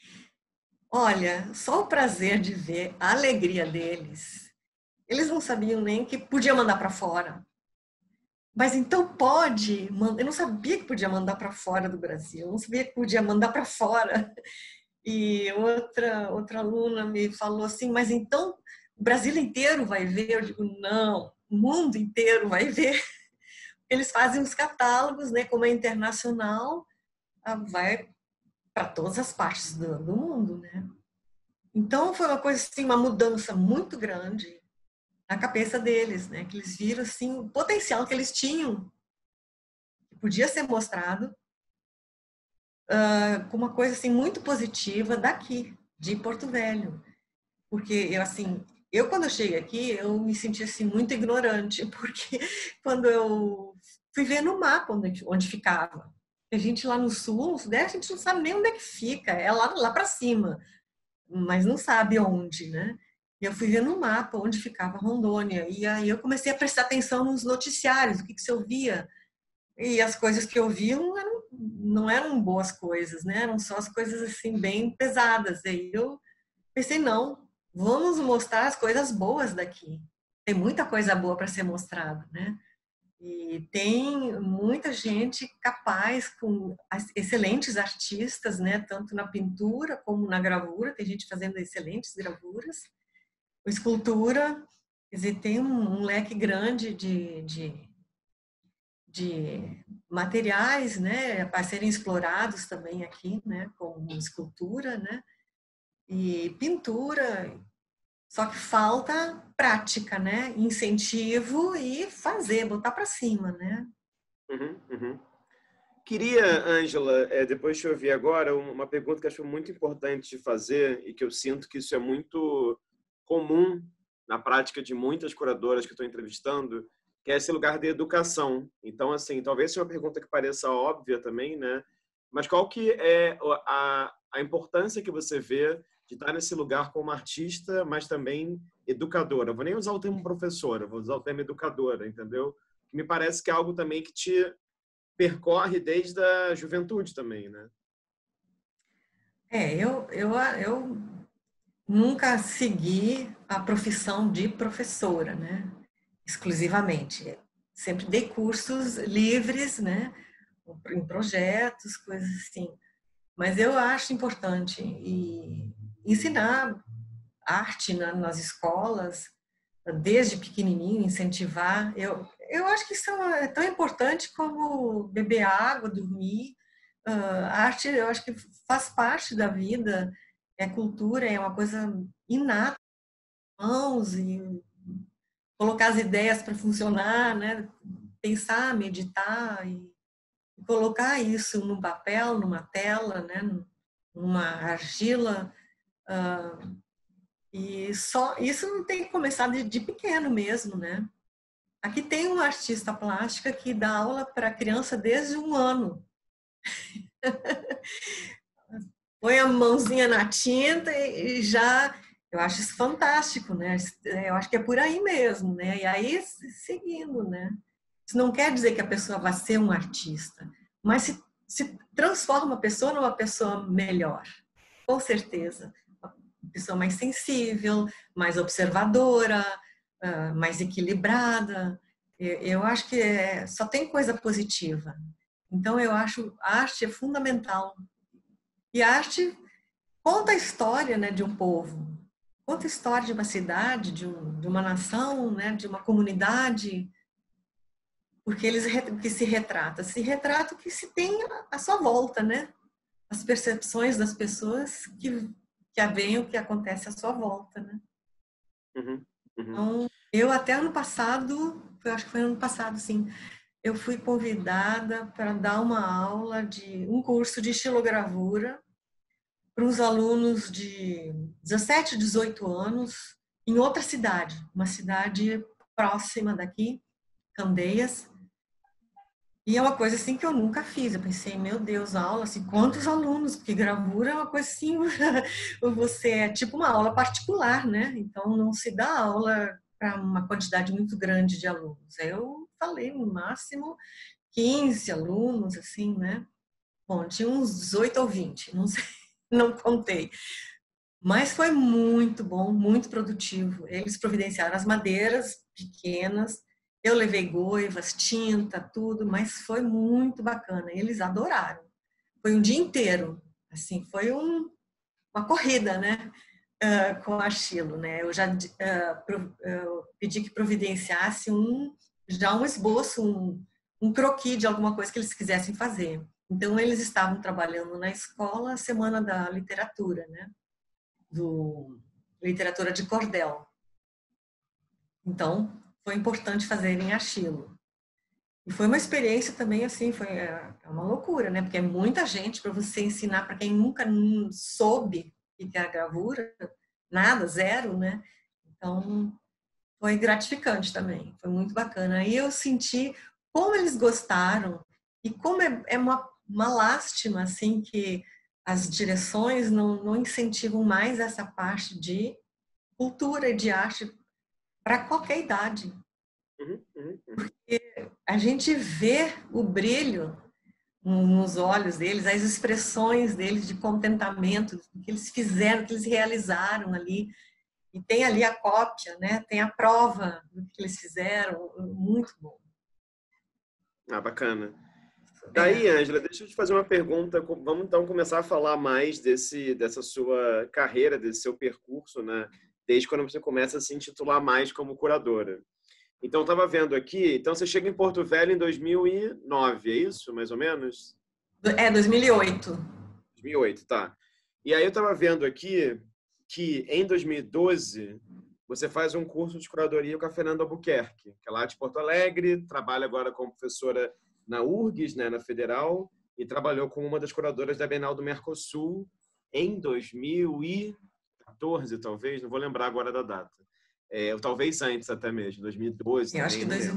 Olha, só o prazer de ver a alegria deles. Eles não sabiam nem que podia mandar para fora. Mas então pode, eu não sabia que podia mandar para fora do Brasil, eu não sabia que podia mandar para fora. E outra aluna me falou assim, mas então o Brasil inteiro vai ver? Eu digo, não, o mundo inteiro vai ver. Eles fazem os catálogos, né, como é internacional, vai para todas as partes do mundo, né? Então foi uma coisa assim, uma mudança muito grande na cabeça deles, né? Que eles viram assim o potencial que eles tinham, que podia ser mostrado com uma coisa assim muito positiva daqui, de Porto Velho, porque eu quando eu cheguei aqui eu me senti assim muito ignorante, porque quando eu fui ver no mapa onde ficava, a gente lá no sul, no sudeste, a gente não sabe nem onde é que fica, é lá para cima, mas não sabe onde, né? E eu fui ver no mapa onde ficava Rondônia. E aí eu comecei a prestar atenção nos noticiários, o que se ouvia. E as coisas que eu vi não eram boas coisas, né? Eram só as coisas assim bem pesadas. E aí eu pensei, não, vamos mostrar as coisas boas daqui. Tem muita coisa boa para ser mostrada, né? E tem muita gente capaz, com excelentes artistas, né? Tanto na pintura como na gravura. Tem gente fazendo excelentes gravuras. Escultura, quer dizer, tem um leque grande de materiais, né? Para serem explorados também aqui, né? Como escultura, né? E pintura. Só que falta prática, né? Incentivo e fazer, botar para cima, né? Uhum, uhum. Queria, Ângela, depois de ouvir agora, uma pergunta que acho muito importante de fazer e que eu sinto que isso é muito comum na prática de muitas curadoras que eu estou entrevistando, que é esse lugar de educação. Então, assim, talvez seja uma pergunta que pareça óbvia também, né? Mas qual que é a importância que você vê de estar nesse lugar como artista, mas também educadora? Eu vou nem usar o termo professora, vou usar o termo educadora, entendeu? Que me parece que é algo também que te percorre desde a juventude também, né? Eu nunca segui a profissão de professora, né? Exclusivamente. Sempre dei cursos livres, né? Em projetos, coisas assim. Mas eu acho importante ensinar arte nas escolas, desde pequenininho, incentivar. eu acho que isso é tão importante como beber água, dormir. A arte, eu acho que faz parte da vida, é cultura, é uma coisa inata, mãos e colocar as ideias para funcionar, né? Pensar, meditar e colocar isso num papel, numa tela, né? Numa argila. E só isso não tem que começar de pequeno mesmo, né? Aqui tem uma artista plástica que dá aula para criança desde 1 ano. Põe a mãozinha na tinta e já... Eu acho isso fantástico, né? Eu acho que é por aí mesmo, né? E aí, seguindo, né? Isso não quer dizer que a pessoa vai ser um artista, mas se transforma a pessoa numa pessoa melhor, com certeza. Uma pessoa mais sensível, mais observadora, mais equilibrada. Eu acho que só tem coisa positiva. Então, eu acho a arte é fundamental. E a arte conta a história, né, de um povo, conta a história de uma cidade, de uma nação, né, de uma comunidade, porque eles que se retrata o que se tem à sua volta, né? As percepções das pessoas que veem o que acontece à sua volta, né? Uhum, uhum. Então, eu até ano passado, eu acho que foi ano passado, sim, eu fui convidada para dar uma aula de um curso de estilogravura para uns alunos de 17, 18 anos em outra cidade, uma cidade próxima daqui, Candeias. E é uma coisa assim que eu nunca fiz. Eu pensei, meu Deus, aula, assim, quantos alunos? Porque gravura é uma coisa assim, você é tipo uma aula particular, né? Então não se dá aula para uma quantidade muito grande de alunos. Eu falei, no máximo 15 alunos, assim, né? Bom, tinha uns 18 ou 20, não sei, não contei. Mas foi muito bom, muito produtivo. Eles providenciaram as madeiras pequenas, eu levei goivas, tinta, tudo, mas foi muito bacana. Eles adoraram. Foi um dia inteiro, assim, foi uma corrida, né? Com argilo, né? Eu já eu pedi que providenciasse já um esboço, um croquis de alguma coisa que eles quisessem fazer. Então, eles estavam trabalhando na escola a Semana da Literatura, né? Literatura de cordel. Então, foi importante fazerem argilo. E foi uma experiência também, assim, foi uma loucura, né? Porque é muita gente para você ensinar para quem nunca soube o que é a gravura, nada, zero, né? Então, foi gratificante também, foi muito bacana. E eu senti como eles gostaram e como é uma lástima, assim, que as direções não incentivam mais essa parte de cultura e de arte para qualquer idade. Porque a gente vê o brilho nos olhos deles, as expressões deles de contentamento, do que eles fizeram, do que eles realizaram ali. E tem ali a cópia, né? Tem a prova do que eles fizeram, muito bom. Ah, bacana. Daí, Ângela, deixa eu te fazer uma pergunta. Vamos então começar a falar mais dessa sua carreira, desse seu percurso, né? Desde quando você começa a se intitular mais como curadora. Então, eu estava vendo aqui, então você chega em Porto Velho em 2009, é isso, mais ou menos? 2008. 2008, tá. E aí eu estava vendo aqui que em 2012 você faz um curso de curadoria com a Fernanda Albuquerque, que é lá de Porto Alegre, trabalha agora como professora na URGS, né, na Federal, e trabalhou com uma das curadoras da Bienal do Mercosul em 2014, talvez, não vou lembrar agora da data. Ou talvez antes até mesmo, 2012 Eu também, acho que não lembro.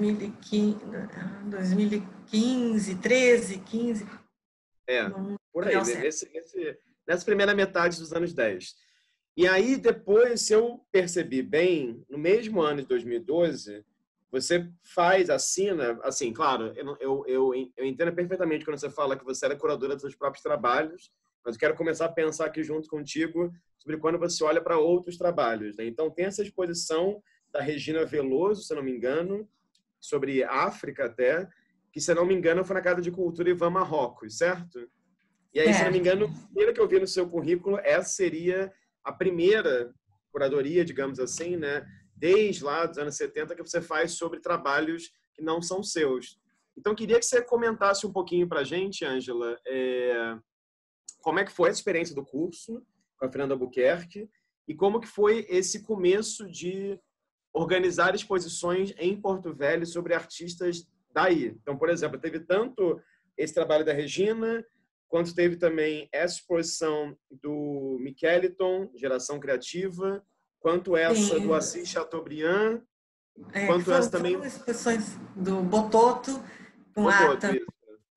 2015, 13, 15. Por aí, nessa primeira metade dos anos 10. E aí, depois, se eu percebi bem, no mesmo ano de 2012, você assina, assim, claro, eu entendo perfeitamente quando você fala que você era curadora dos seus próprios trabalhos, mas eu quero começar a pensar aqui junto contigo sobre quando você olha para outros trabalhos, né? Então, tem essa exposição da Regina Veloso, se eu não me engano, sobre África até, que, se eu não me engano, foi na Casa de Cultura Ivan Marrocos, certo? E aí, se eu não me engano, pelo que eu vi no seu currículo, essa seria a primeira curadoria, digamos assim, né, desde lá dos anos 70, que você faz sobre trabalhos que não são seus. Então, queria que você comentasse um pouquinho para a gente, Ângela, como é que foi a experiência do curso com a Fernanda Albuquerque e como que foi esse começo de organizar exposições em Porto Velho sobre artistas daí. Então, por exemplo, teve tanto esse trabalho da Regina, quanto teve também essa exposição do Miqueliton, Geração Criativa, quanto essa do Sim. Assis Chateaubriand, Que quanto essa também... foram exposições do Bototo, com Bototo, ata. isso.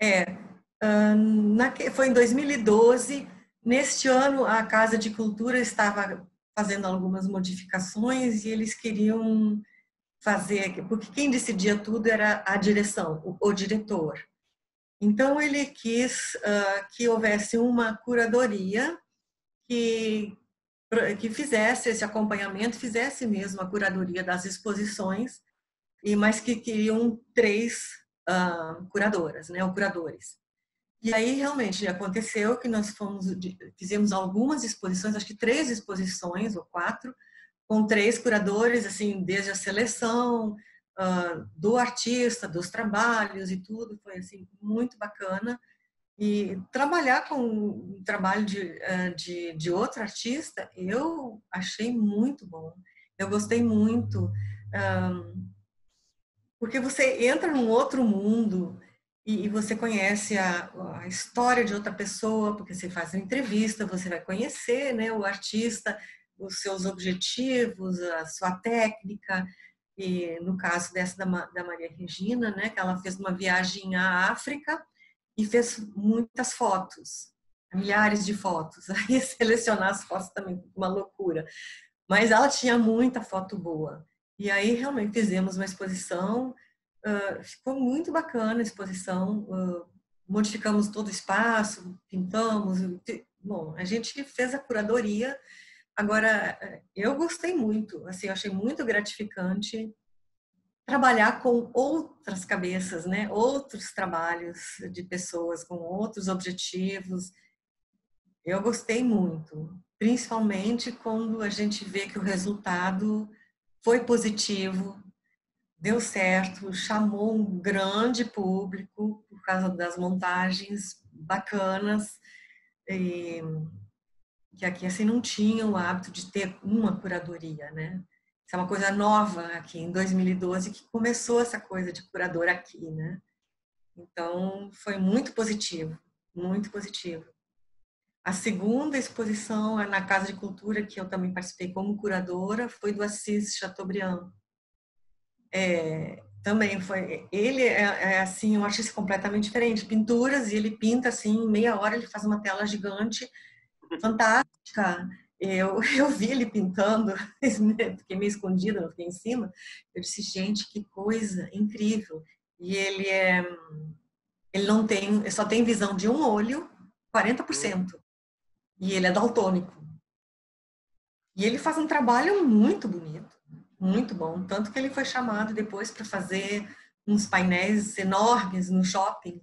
Foi em 2012. Neste ano, a Casa de Cultura estava fazendo algumas modificações e eles queriam fazer, porque quem decidia tudo era a direção, o diretor. Então, ele quis que houvesse uma curadoria que fizesse esse acompanhamento, fizesse mesmo a curadoria das exposições, mas que queriam 3 curadoras, né, ou curadores. E aí, realmente, aconteceu que nós fizemos algumas exposições, acho que 3 exposições ou 4, com 3 curadores, assim, desde a seleção do artista, dos trabalhos e tudo, foi, assim, muito bacana. E trabalhar com o trabalho de outro artista, eu achei muito bom. Eu gostei muito, porque você entra num outro mundo e você conhece a história de outra pessoa, porque você faz uma entrevista, você vai conhecer, né, o artista, os seus objetivos, a sua técnica. E no caso dessa da Maria Regina, né, que ela fez uma viagem à África e fez muitas fotos, milhares de fotos. Aí selecionar as fotos também uma loucura. Mas ela tinha muita foto boa. E aí realmente fizemos uma exposição, ficou muito bacana a exposição, modificamos todo o espaço, pintamos, bom, a gente fez a curadoria. Agora, eu gostei muito, assim, eu achei muito gratificante trabalhar com outras cabeças, né? Outros trabalhos de pessoas com outros objetivos. Eu gostei muito, principalmente quando a gente vê que o resultado foi positivo, deu certo, chamou um grande público por causa das montagens bacanas, e que aqui assim não tinha o hábito de ter uma curadoria, né? Isso é uma coisa nova aqui em 2012 que começou essa coisa de curador aqui, né? Então foi muito positivo, muito positivo. A segunda exposição na Casa de Cultura, que eu também participei como curadora, foi do Assis Chateaubriand. Também foi, ele assim, um artista completamente diferente, pinturas, e ele pinta assim, em meia hora ele faz uma tela gigante, fantástica. Eu vi ele pintando, fiquei meio escondida, não fiquei em cima. Eu disse, gente, que coisa incrível. E ele não tem, ele só tem visão de um olho, 40%. E ele é daltônico. E ele faz um trabalho muito bonito, muito bom. Tanto que ele foi chamado depois para fazer uns painéis enormes no shopping.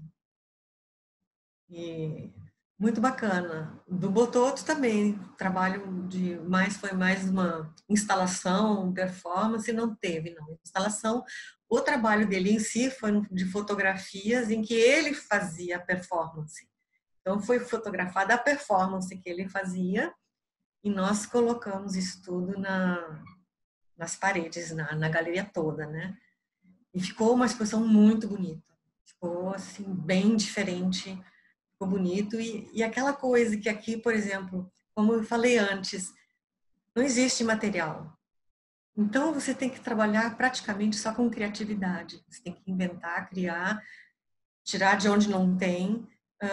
E muito bacana. Do Bototo também, trabalho foi mais uma instalação, performance, não teve, não. Instalação, o trabalho dele em si foi de fotografias em que ele fazia a performance. Então, foi fotografada a performance que ele fazia e nós colocamos isso tudo nas paredes, na galeria toda, né? E ficou uma exposição muito bonita. Ficou, assim, bem diferente, ficou bonito. E aquela coisa que aqui, por exemplo, como eu falei antes, não existe material. Então, você tem que trabalhar praticamente só com criatividade. Você tem que inventar, criar, tirar de onde não tem,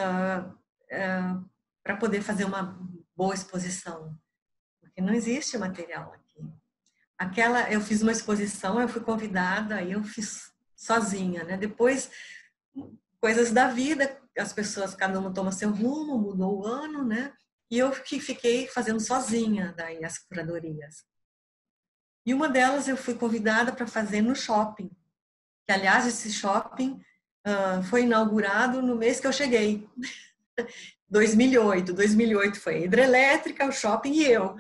para poder fazer uma boa exposição. Porque não existe material aqui. Eu fiz uma exposição, eu fui convidada, aí eu fiz sozinha, né? Depois, coisas da vida, as pessoas, cada uma toma seu rumo, mudou o ano, né? E eu que fiquei fazendo sozinha daí as curadorias. E uma delas eu fui convidada para fazer no shopping, que aliás esse shopping foi inaugurado no mês que eu cheguei. 2008 foi a hidrelétrica, o shopping e eu.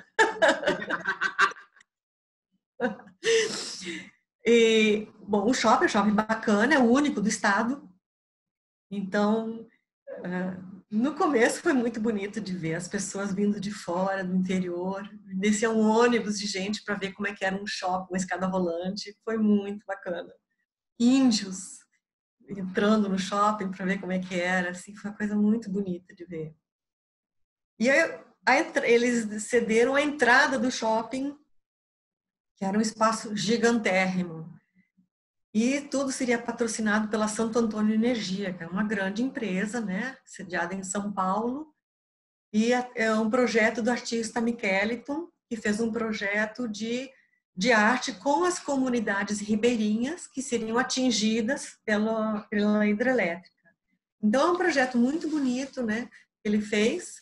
Bom, o shopping é um shopping bacana, é o único do estado. Então, no começo foi muito bonito de ver as pessoas vindo de fora, do interior. Descia um ônibus de gente para ver como é que era um shopping, uma escada rolante. Foi muito bacana. Índios entrando no shopping para ver como é que era. Assim, foi uma coisa muito bonita de ver. E aí, eles cederam a entrada do shopping, que era um espaço gigantérrimo. E tudo seria patrocinado pela Santo Antônio Energia, que é uma grande empresa, né, sediada em São Paulo. E é um projeto do artista Miqueliton, que fez um projeto de arte com as comunidades ribeirinhas que seriam atingidas pela hidrelétrica. Então, é um projeto muito bonito, né, que ele fez.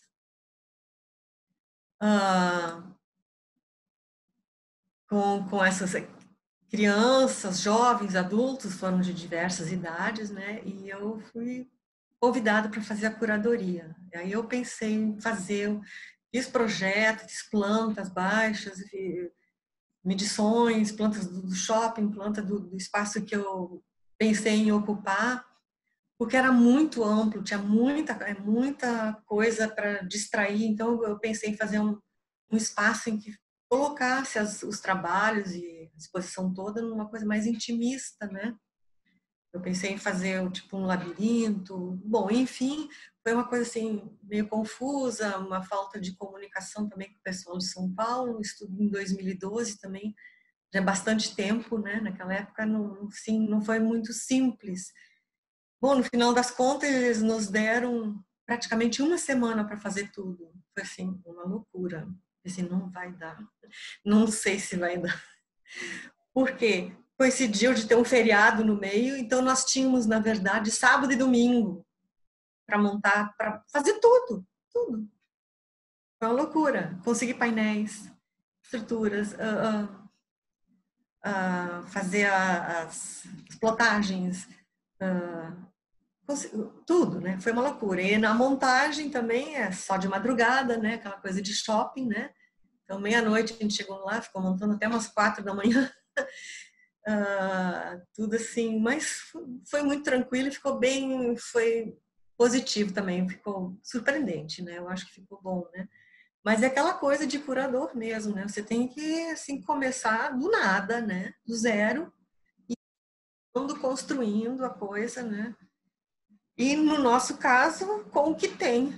Com essas crianças, jovens, adultos, foram de diversas idades, né? E eu fui convidada para fazer a curadoria. E aí eu pensei em fiz projetos, fiz plantas baixas, medições, plantas do shopping, planta do espaço que eu pensei em ocupar, porque era muito amplo, tinha muita coisa para distrair. Então eu pensei em fazer um espaço em que colocasse os trabalhos e a exposição toda numa coisa mais intimista, né? Eu pensei em fazer tipo um labirinto. Bom, enfim, foi uma coisa assim meio confusa, uma falta de comunicação também com o pessoal de São Paulo. Estudo em 2012 também, já é bastante tempo, né? Naquela época não foi muito simples. Bom, no final das contas, eles nos deram praticamente uma semana para fazer tudo. Foi assim, uma loucura. Assim, não vai dar. Não sei se vai dar. Por quê? Coincidiu de ter um feriado no meio, então nós tínhamos, na verdade, sábado e domingo para montar, para fazer tudo. Foi uma loucura. Conseguir painéis, estruturas, fazer as plotagens, tudo, né? Foi uma loucura. E na montagem também é só de madrugada, né? Aquela coisa de shopping, né? Então, meia-noite a gente chegou lá, ficou montando até umas 4 da manhã. Tudo assim, mas foi muito tranquilo e foi positivo também, ficou surpreendente, né? Eu acho que ficou bom, né? Mas é aquela coisa de curador mesmo, né? Você tem que, assim, começar do nada, né? Do zero, e construindo a coisa, né? E no nosso caso, com o que tem.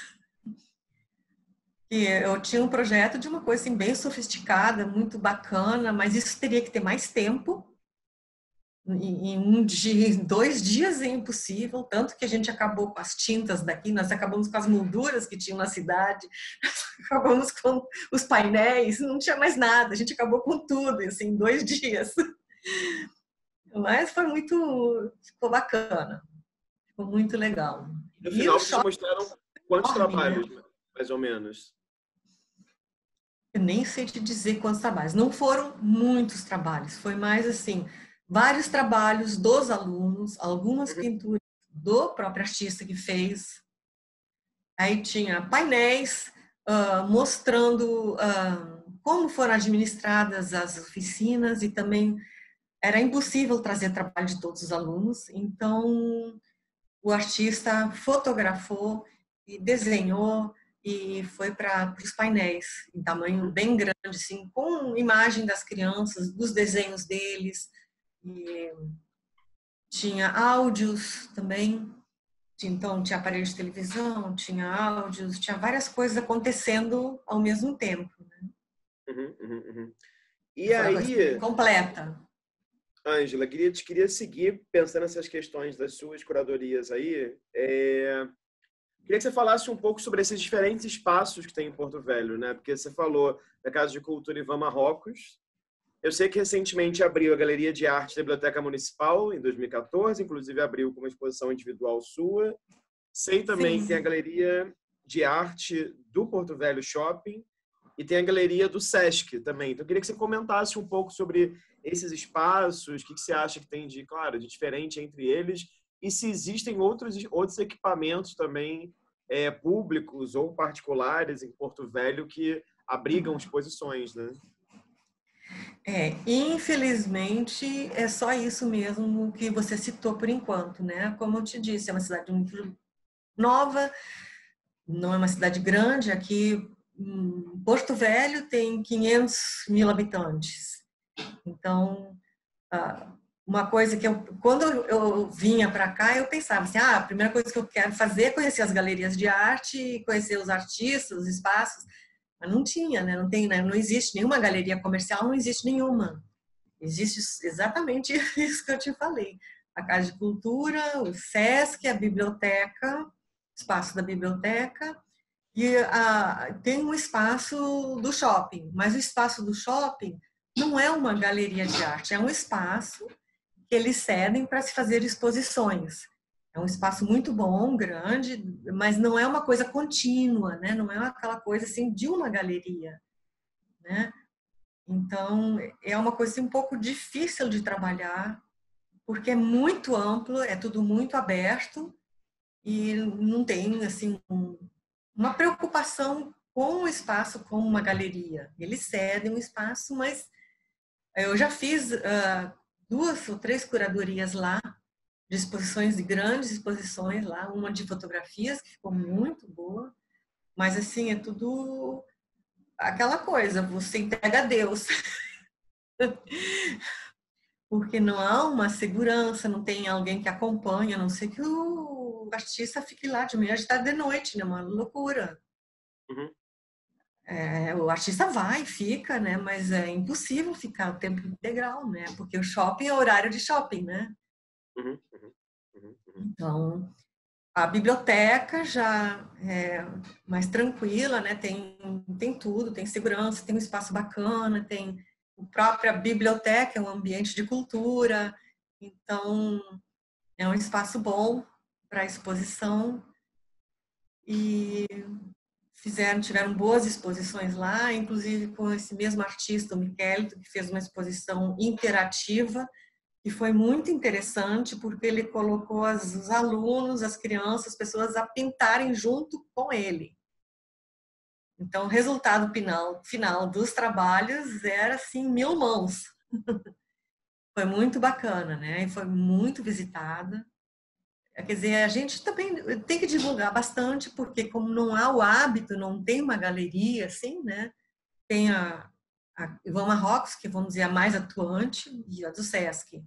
E eu tinha um projeto de uma coisa assim, bem sofisticada, muito bacana, mas isso teria que ter mais tempo. Em 2 dias é impossível, tanto que a gente acabou com as tintas daqui, nós acabamos com as molduras que tinham na cidade, acabamos com os painéis, não tinha mais nada, a gente acabou com tudo, assim, em 2 dias. Mas ficou bacana, ficou muito legal. No E final, o vocês shopping mostraram quantos enorme, né? trabalhos, mais ou menos? Eu nem sei te dizer quantos trabalhos. Não foram muitos trabalhos, foi mais assim, vários trabalhos dos alunos, algumas pinturas do próprio artista que fez. Aí tinha painéis mostrando como foram administradas as oficinas e também era impossível trazer trabalho de todos os alunos, então o artista fotografou e desenhou e foi para os painéis em tamanho bem grande, assim, com imagem das crianças, dos desenhos deles. E tinha áudios também, então tinha aparelho de televisão, tinha áudios, tinha várias coisas acontecendo ao mesmo tempo. Né? E Foi uma coisa aí, completa. Ângela, queria seguir pensando nessas questões das suas curadorias aí. Queria que você falasse um pouco sobre esses diferentes espaços que tem em Porto Velho, né? Porque você falou da Casa de Cultura Ivan Marrocos. Eu sei que recentemente abriu a Galeria de Arte da Biblioteca Municipal, em 2014, inclusive abriu com uma exposição individual sua. Sei também que tem a Galeria de Arte do Porto Velho Shopping e tem a Galeria do Sesc também. Então, eu queria que você comentasse um pouco sobre esses espaços, o que você acha que tem de, claro, de diferente entre eles e se existem outros equipamentos também públicos ou particulares em Porto Velho que abrigam exposições, né? Infelizmente, é só isso mesmo que você citou por enquanto, né? Como eu te disse, é uma cidade muito nova, não é uma cidade grande. Aqui, Porto Velho tem 500 mil habitantes. Então, uma coisa que quando eu vinha para cá, eu pensava assim, a primeira coisa que eu quero fazer é conhecer as galerias de arte, conhecer os artistas, os espaços. Mas não tinha, né? Não tem, né? Não existe nenhuma galeria comercial, não existe nenhuma. Existe exatamente isso que eu te falei. A Casa de Cultura, o SESC, a biblioteca, espaço da biblioteca, e tem um espaço do shopping. Mas o espaço do shopping não é uma galeria de arte, é um espaço que eles cedem para se fazer exposições. É um espaço muito bom, grande, mas não é uma coisa contínua, né? Não é aquela coisa assim de uma galeria, né? Então, é uma coisa assim, um pouco difícil de trabalhar, porque é muito amplo, é tudo muito aberto e não tem assim uma preocupação com o espaço como uma galeria. Eles cedem o espaço, mas eu já fiz 2 ou 3 curadorias lá, de exposições, de grandes exposições lá, uma de fotografias, que ficou muito boa, mas assim, é tudo aquela coisa, você entrega a Deus. Porque não há uma segurança, não tem alguém que acompanha, a não ser que o artista fique lá de manhã, de tarde, de noite, né? Uma loucura. Uhum. O artista vai, fica, né? Mas é impossível ficar o tempo integral, né? Porque o shopping é horário de shopping, né? Uhum. Uhum. Então, a biblioteca já é mais tranquila, né? Tem tudo, tem segurança, tem um espaço bacana, tem a própria biblioteca, é um ambiente de cultura. Então, é um espaço bom para exposição e tiveram boas exposições lá, inclusive com esse mesmo artista, o Miquelito, que fez uma exposição interativa e foi muito interessante porque ele colocou os alunos, as crianças, as pessoas a pintarem junto com ele. Então, o resultado final dos trabalhos era assim 1000 mãos. Foi muito bacana, né? E foi muito visitada. Quer dizer, a gente também tem que divulgar bastante, porque como não há o hábito, não tem uma galeria assim, né? Tem a Ivan Marrocos, que vamos dizer a mais atuante, e a do Sesc.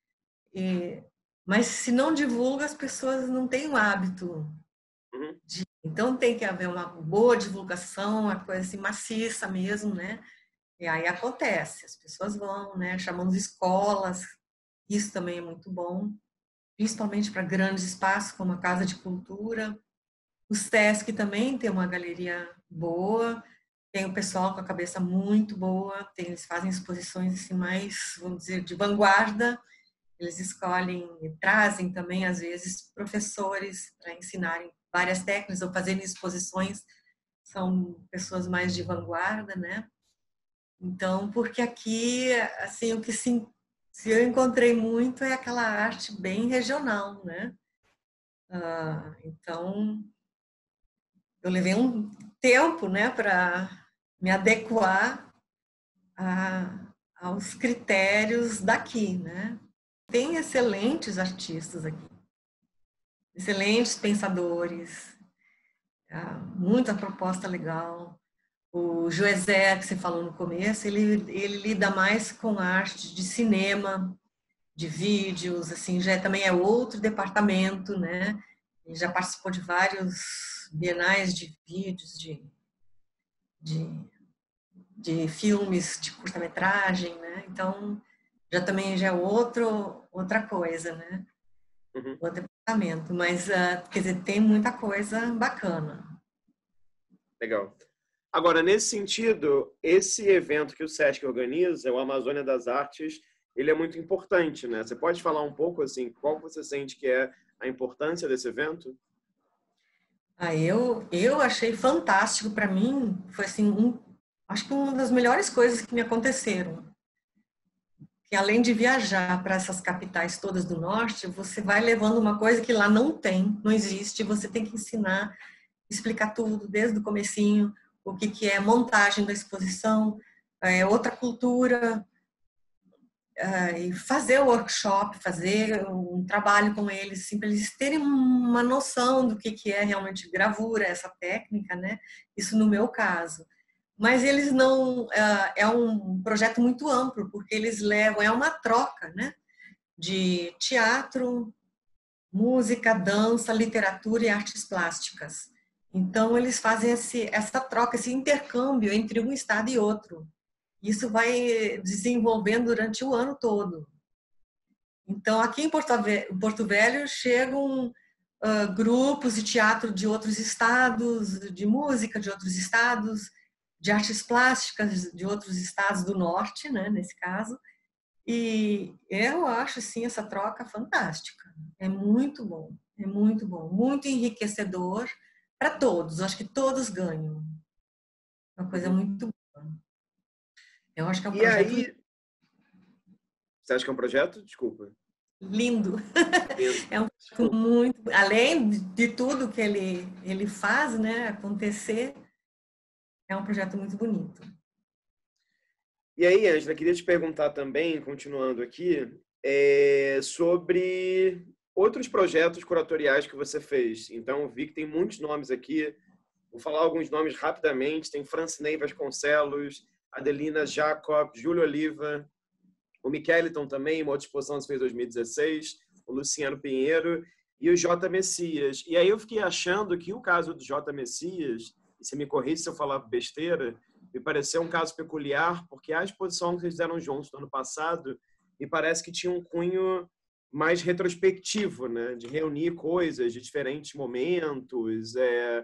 Mas se não divulga, as pessoas não têm o hábito. Uhum. Então tem que haver uma boa divulgação, uma coisa assim maciça mesmo, né? E aí acontece, as pessoas vão, né? Chamamos escolas, isso também é muito bom, principalmente para grandes espaços como a Casa de Cultura. O SESC também tem uma galeria boa, tem o pessoal com a cabeça muito boa, eles fazem exposições assim mais, vamos dizer, de vanguarda. Eles escolhem e trazem também, às vezes, professores para ensinarem várias técnicas ou fazerem exposições. São pessoas mais de vanguarda, né? Então, porque aqui, assim, o que se eu encontrei muito é aquela arte bem regional, né? Então, eu levei um tempo, né, para me adequar aos critérios daqui, né? Tem excelentes artistas aqui, excelentes pensadores, muita proposta legal. O Joesé, que você falou no começo, ele lida mais com arte de cinema, de vídeos, assim, também é outro departamento, né? Ele já participou de vários bienais de vídeos, de, de filmes, de curta-metragem, né? Então, já é outra coisa, né? Uhum. Outro departamento, mas, quer dizer, tem muita coisa bacana. Legal. Agora, nesse sentido, esse evento que o SESC organiza, o Amazônia das Artes, ele é muito importante, né? Você pode falar um pouco, assim, qual você sente que é a importância desse evento? Eu achei fantástico. Para mim, foi assim, acho que uma das melhores coisas que me aconteceram. Que além de viajar para essas capitais todas do norte, você vai levando uma coisa que lá não tem, não existe, você tem que ensinar, explicar tudo desde o comecinho, o que é montagem da exposição, outra cultura, e fazer o workshop, fazer um trabalho com eles, assim, para eles terem uma noção do que é realmente gravura, essa técnica, né? Isso no meu caso. Mas eles não... É um projeto muito amplo, porque eles levam... É uma troca, né? De teatro, música, dança, literatura e artes plásticas. Então, eles fazem essa troca, esse intercâmbio entre um estado e outro. Isso vai desenvolvendo durante o ano todo. Então, aqui em Porto Velho chegam grupos de teatro de outros estados, de música de outros estados, de artes plásticas de outros estados do norte, né, nesse caso. E eu acho, assim, essa troca fantástica. É muito bom, muito enriquecedor para todos. Acho que todos ganham. Uma coisa muito boa. Eu acho que é um E projeto aí, você acha que é um projeto? Desculpa. lindo. Lindo. É um projeto muito, além de tudo que ele faz, né, acontecer, é um projeto muito bonito. E aí, Ângela, queria te perguntar também, continuando aqui, sobre outros projetos curatoriais que você fez. Então, vi que tem muitos nomes aqui. Vou falar alguns nomes rapidamente. Tem Francinei Vasconcelos, Adelina Jacob, Júlio Oliva, o Miqueliton também, uma outra exposição que você fez em 2016, o Luciano Pinheiro e o J. Messias. E aí eu fiquei achando que o caso do J. Messias, e você me corrige se eu falar besteira, me pareceu um caso peculiar, porque a exposição que vocês fizeram juntos no ano passado me parece que tinha um cunho mais retrospectivo, né? De reunir coisas de diferentes momentos.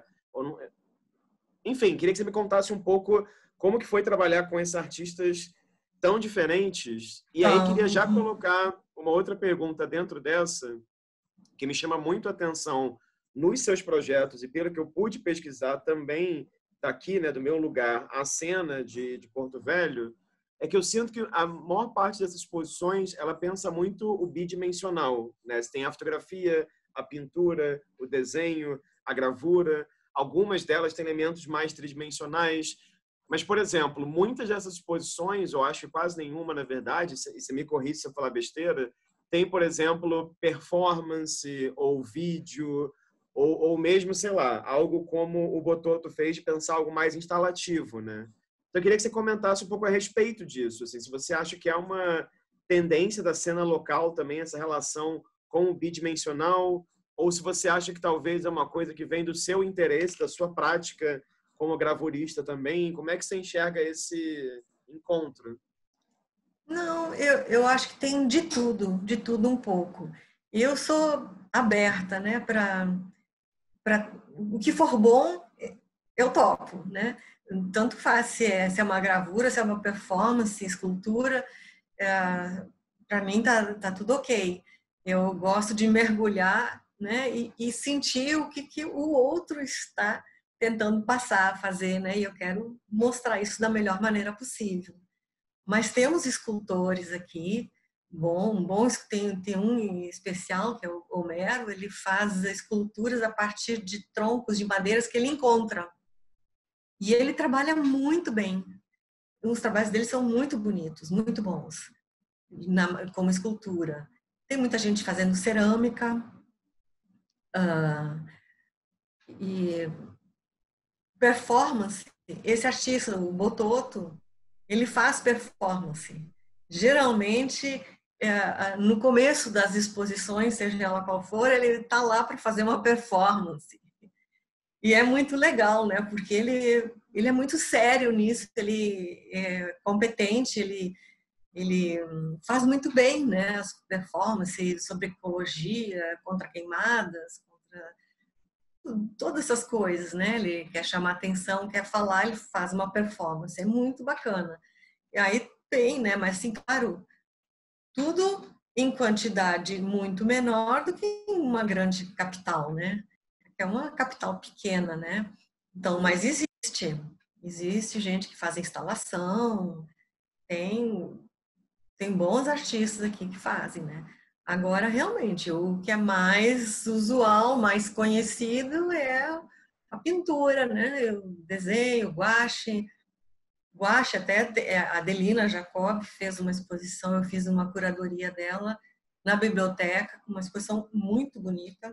Enfim, queria que você me contasse um pouco como que foi trabalhar com esses artistas tão diferentes. E aí queria já colocar uma outra pergunta dentro dessa, que me chama muito a atenção nos seus projetos, e pelo que eu pude pesquisar também daqui, né, do meu lugar, a cena de Porto Velho, é que eu sinto que a maior parte dessas exposições, ela pensa muito o bidimensional, né? Você tem a fotografia, a pintura, o desenho, a gravura. Algumas delas têm elementos mais tridimensionais. Mas, por exemplo, muitas dessas exposições, eu acho que quase nenhuma, na verdade, e você me corrige se eu falar besteira, tem, por exemplo, performance ou vídeo, ou mesmo, sei lá, algo como o Bototo fez de pensar algo mais instalativo, né? Então, eu queria que você comentasse um pouco a respeito disso, assim, se você acha que é uma tendência da cena local também, essa relação com o bidimensional, ou se você acha que talvez é uma coisa que vem do seu interesse, da sua prática como gravurista também. Como é que você enxerga esse encontro? Não, eu acho que tem de tudo um pouco. E eu sou aberta, né, para o que for bom, eu topo, né? Tanto faz se é uma gravura, se é uma performance, escultura, para mim tá tudo ok. Eu gosto de mergulhar, né, e sentir o que o outro está tentando passar, fazer, né? E eu quero mostrar isso da melhor maneira possível. Mas temos escultores aqui, tem um em especial, que é o Homero, ele faz esculturas a partir de troncos de madeiras que ele encontra. E ele trabalha muito bem. Os trabalhos dele são muito bonitos, muito bons, como escultura. Tem muita gente fazendo cerâmica, e performance. Esse artista, o Bototo, ele faz performance. Geralmente, no começo das exposições, seja ela qual for, ele está lá para fazer uma performance. E é muito legal, né? Porque ele é muito sério nisso, ele é competente, ele faz muito bem, né? As performances sobre ecologia, contra queimadas, contra todas essas coisas, né? Ele quer chamar atenção, quer falar, ele faz uma performance, é muito bacana. E aí tem, né? Mas, sim, claro, tudo em quantidade muito menor do que em uma grande capital, né? É uma capital pequena, né? Então, mas existe gente que faz instalação, tem bons artistas aqui que fazem, né? Agora, realmente, o que é mais usual, mais conhecido é a pintura, né? O desenho, o guache, Gouache, até a Adelina Jacob fez uma exposição, eu fiz uma curadoria dela na biblioteca, uma exposição muito bonita,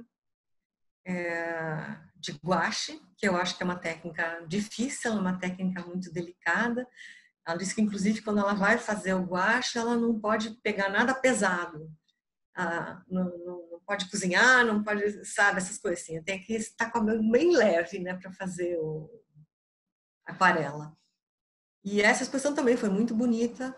de gouache, que eu acho que é uma técnica difícil, é uma técnica muito delicada. Ela disse que, inclusive, quando ela vai fazer o gouache, ela não pode pegar nada pesado. Não pode cozinhar, não pode, sabe, essas coisas assim. Tem que estar com a mão bem leve, né, para fazer a aquarela. E essa exposição também foi muito bonita.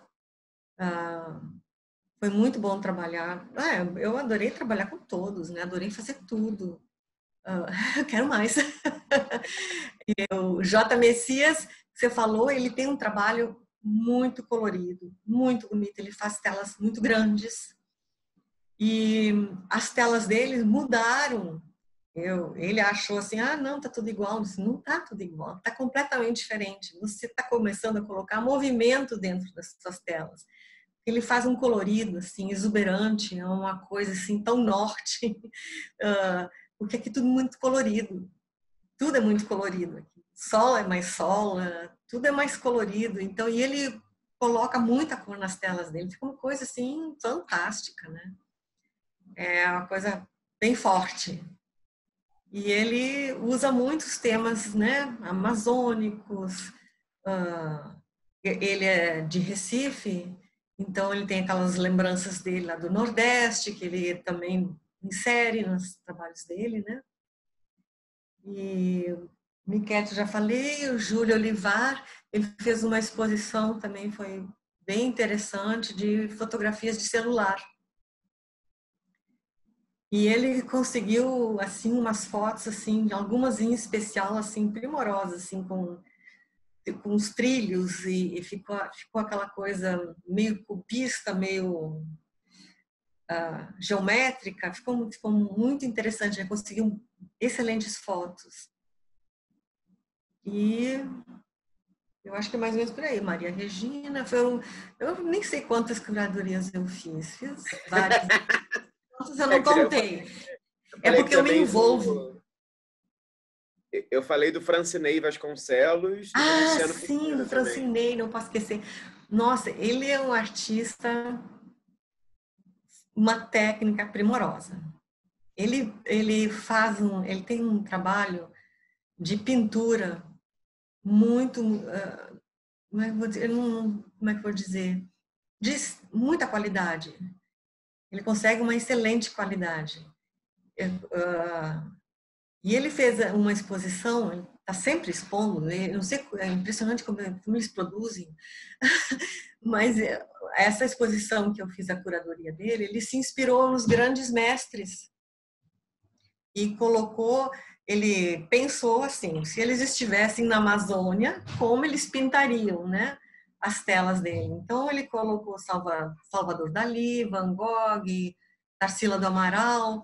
Foi muito bom trabalhar. Eu adorei trabalhar com todos, né? Adorei fazer tudo. Eu quero mais. E o J. Messias, você falou, ele tem um trabalho muito colorido, muito bonito. Ele faz telas muito grandes. E as telas dele mudaram. Ele achou assim, não, tá tudo igual. Eu disse, não tá tudo igual, tá completamente diferente. Você está começando a colocar movimento dentro das suas telas. Ele faz um colorido assim exuberante, é uma coisa assim tão norte, porque aqui tudo muito colorido, tudo é muito colorido aqui. Sol é mais sol, tudo é mais colorido. Então, e ele coloca muita cor nas telas dele, fica uma coisa assim fantástica, né? É uma coisa bem forte. E ele usa muitos temas, né, amazônicos. Ele é de Recife, então ele tem aquelas lembranças dele lá do Nordeste, que ele também insere nos trabalhos dele, né? E o Miquete já falei, o Júlio Olivar, ele fez uma exposição também, foi bem interessante, de fotografias de celular. E ele conseguiu assim umas fotos assim, algumas em especial assim primorosas assim com os trilhos e ficou aquela coisa meio cubista, meio geométrica, ficou muito interessante, ele conseguiu excelentes fotos. E eu acho que é mais ou menos por aí. Maria Regina, eu nem sei quantas curadorias eu fiz várias. Quantas eu não contei. É porque eu me envolvo. Eu falei do Francinei Vasconcelos e do Luciano Sim, o Francinei, não posso esquecer. Nossa, ele é um artista, uma técnica primorosa. Ele tem um trabalho de pintura muito, como é que eu vou dizer? De muita qualidade. Ele consegue uma excelente qualidade. E ele fez uma exposição, ele está sempre expondo, eu não sei, é impressionante como eles produzem, mas essa exposição que eu fiz a curadoria dele, ele se inspirou nos grandes mestres e ele pensou assim, se eles estivessem na Amazônia, como eles pintariam, né, as telas dele. Então ele colocou Salvador Dalí, Van Gogh, Tarsila do Amaral,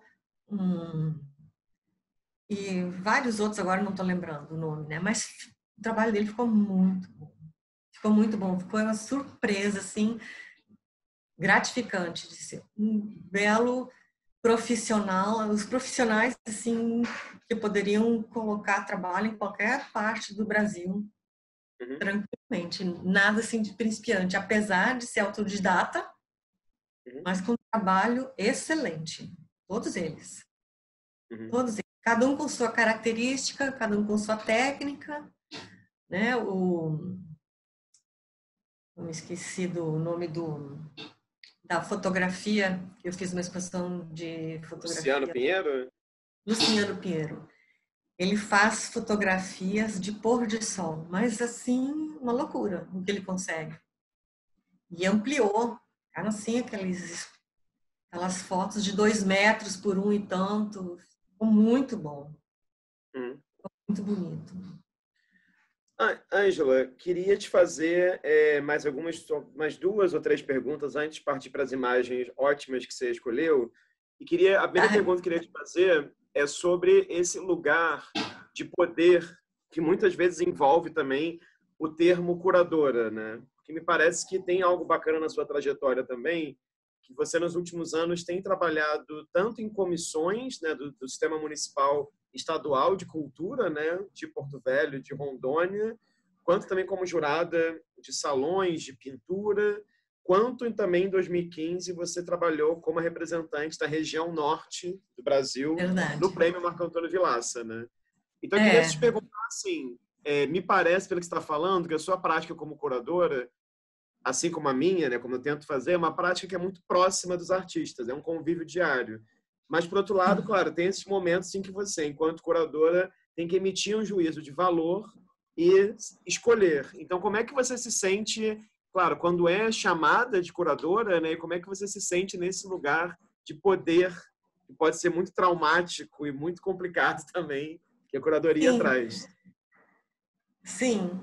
e vários outros, agora não estou lembrando o nome, né? Mas o trabalho dele ficou muito bom. Ficou muito bom. Ficou uma surpresa, assim, gratificante de ser um belo profissional. Os profissionais, assim, que poderiam colocar trabalho em qualquer parte do Brasil, tranquilamente. Nada, assim, de principiante. Apesar de ser autodidata, mas com um trabalho excelente. Todos eles. Todos eles. Cada um com sua característica, cada um com sua técnica, né? Eu me esqueci do nome da fotografia, eu fiz uma exposição de fotografia. Luciano Pinheiro? Luciano Pinheiro. Ele faz fotografias de pôr de sol, mas assim, uma loucura o que ele consegue. E ampliou, cara, assim, aquelas fotos de 2 metros por 1 e tanto. Ficou muito bom. Muito bonito. Ângela, queria te fazer mais 2 ou 3 perguntas antes de partir para as imagens ótimas que você escolheu. E a primeira pergunta que eu queria te fazer é sobre esse lugar de poder que muitas vezes envolve também o termo curadora, né? Porque me parece que tem algo bacana na sua trajetória também, que você nos últimos anos tem trabalhado tanto em comissões, né, do Sistema Municipal Estadual de Cultura, né, de Porto Velho, de Rondônia, quanto também como jurada de salões de pintura, quanto também em 2015 você trabalhou como representante da região norte do Brasil no Verdade. Prêmio Marco Antônio Vilaça, né? Então, eu queria É, te perguntar, assim, me parece, pelo que você está falando, que a sua prática como curadora, assim como a minha, né, como eu tento fazer, é uma prática que é muito próxima dos artistas, é um convívio diário. Mas, por outro lado, sim. claro, tem esses momentos em que você, enquanto curadora, tem que emitir um juízo de valor e escolher. Então, como é que você se sente, claro, quando é chamada de curadora, né, e como é que você se sente nesse lugar de poder, que pode ser muito traumático e muito complicado também, que a curadoria Sim, traz? sim.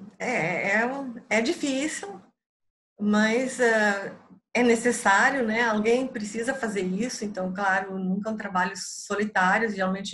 É difícil, mas é necessário, né? Alguém precisa fazer isso. Então, claro, nunca é um trabalho solitário, geralmente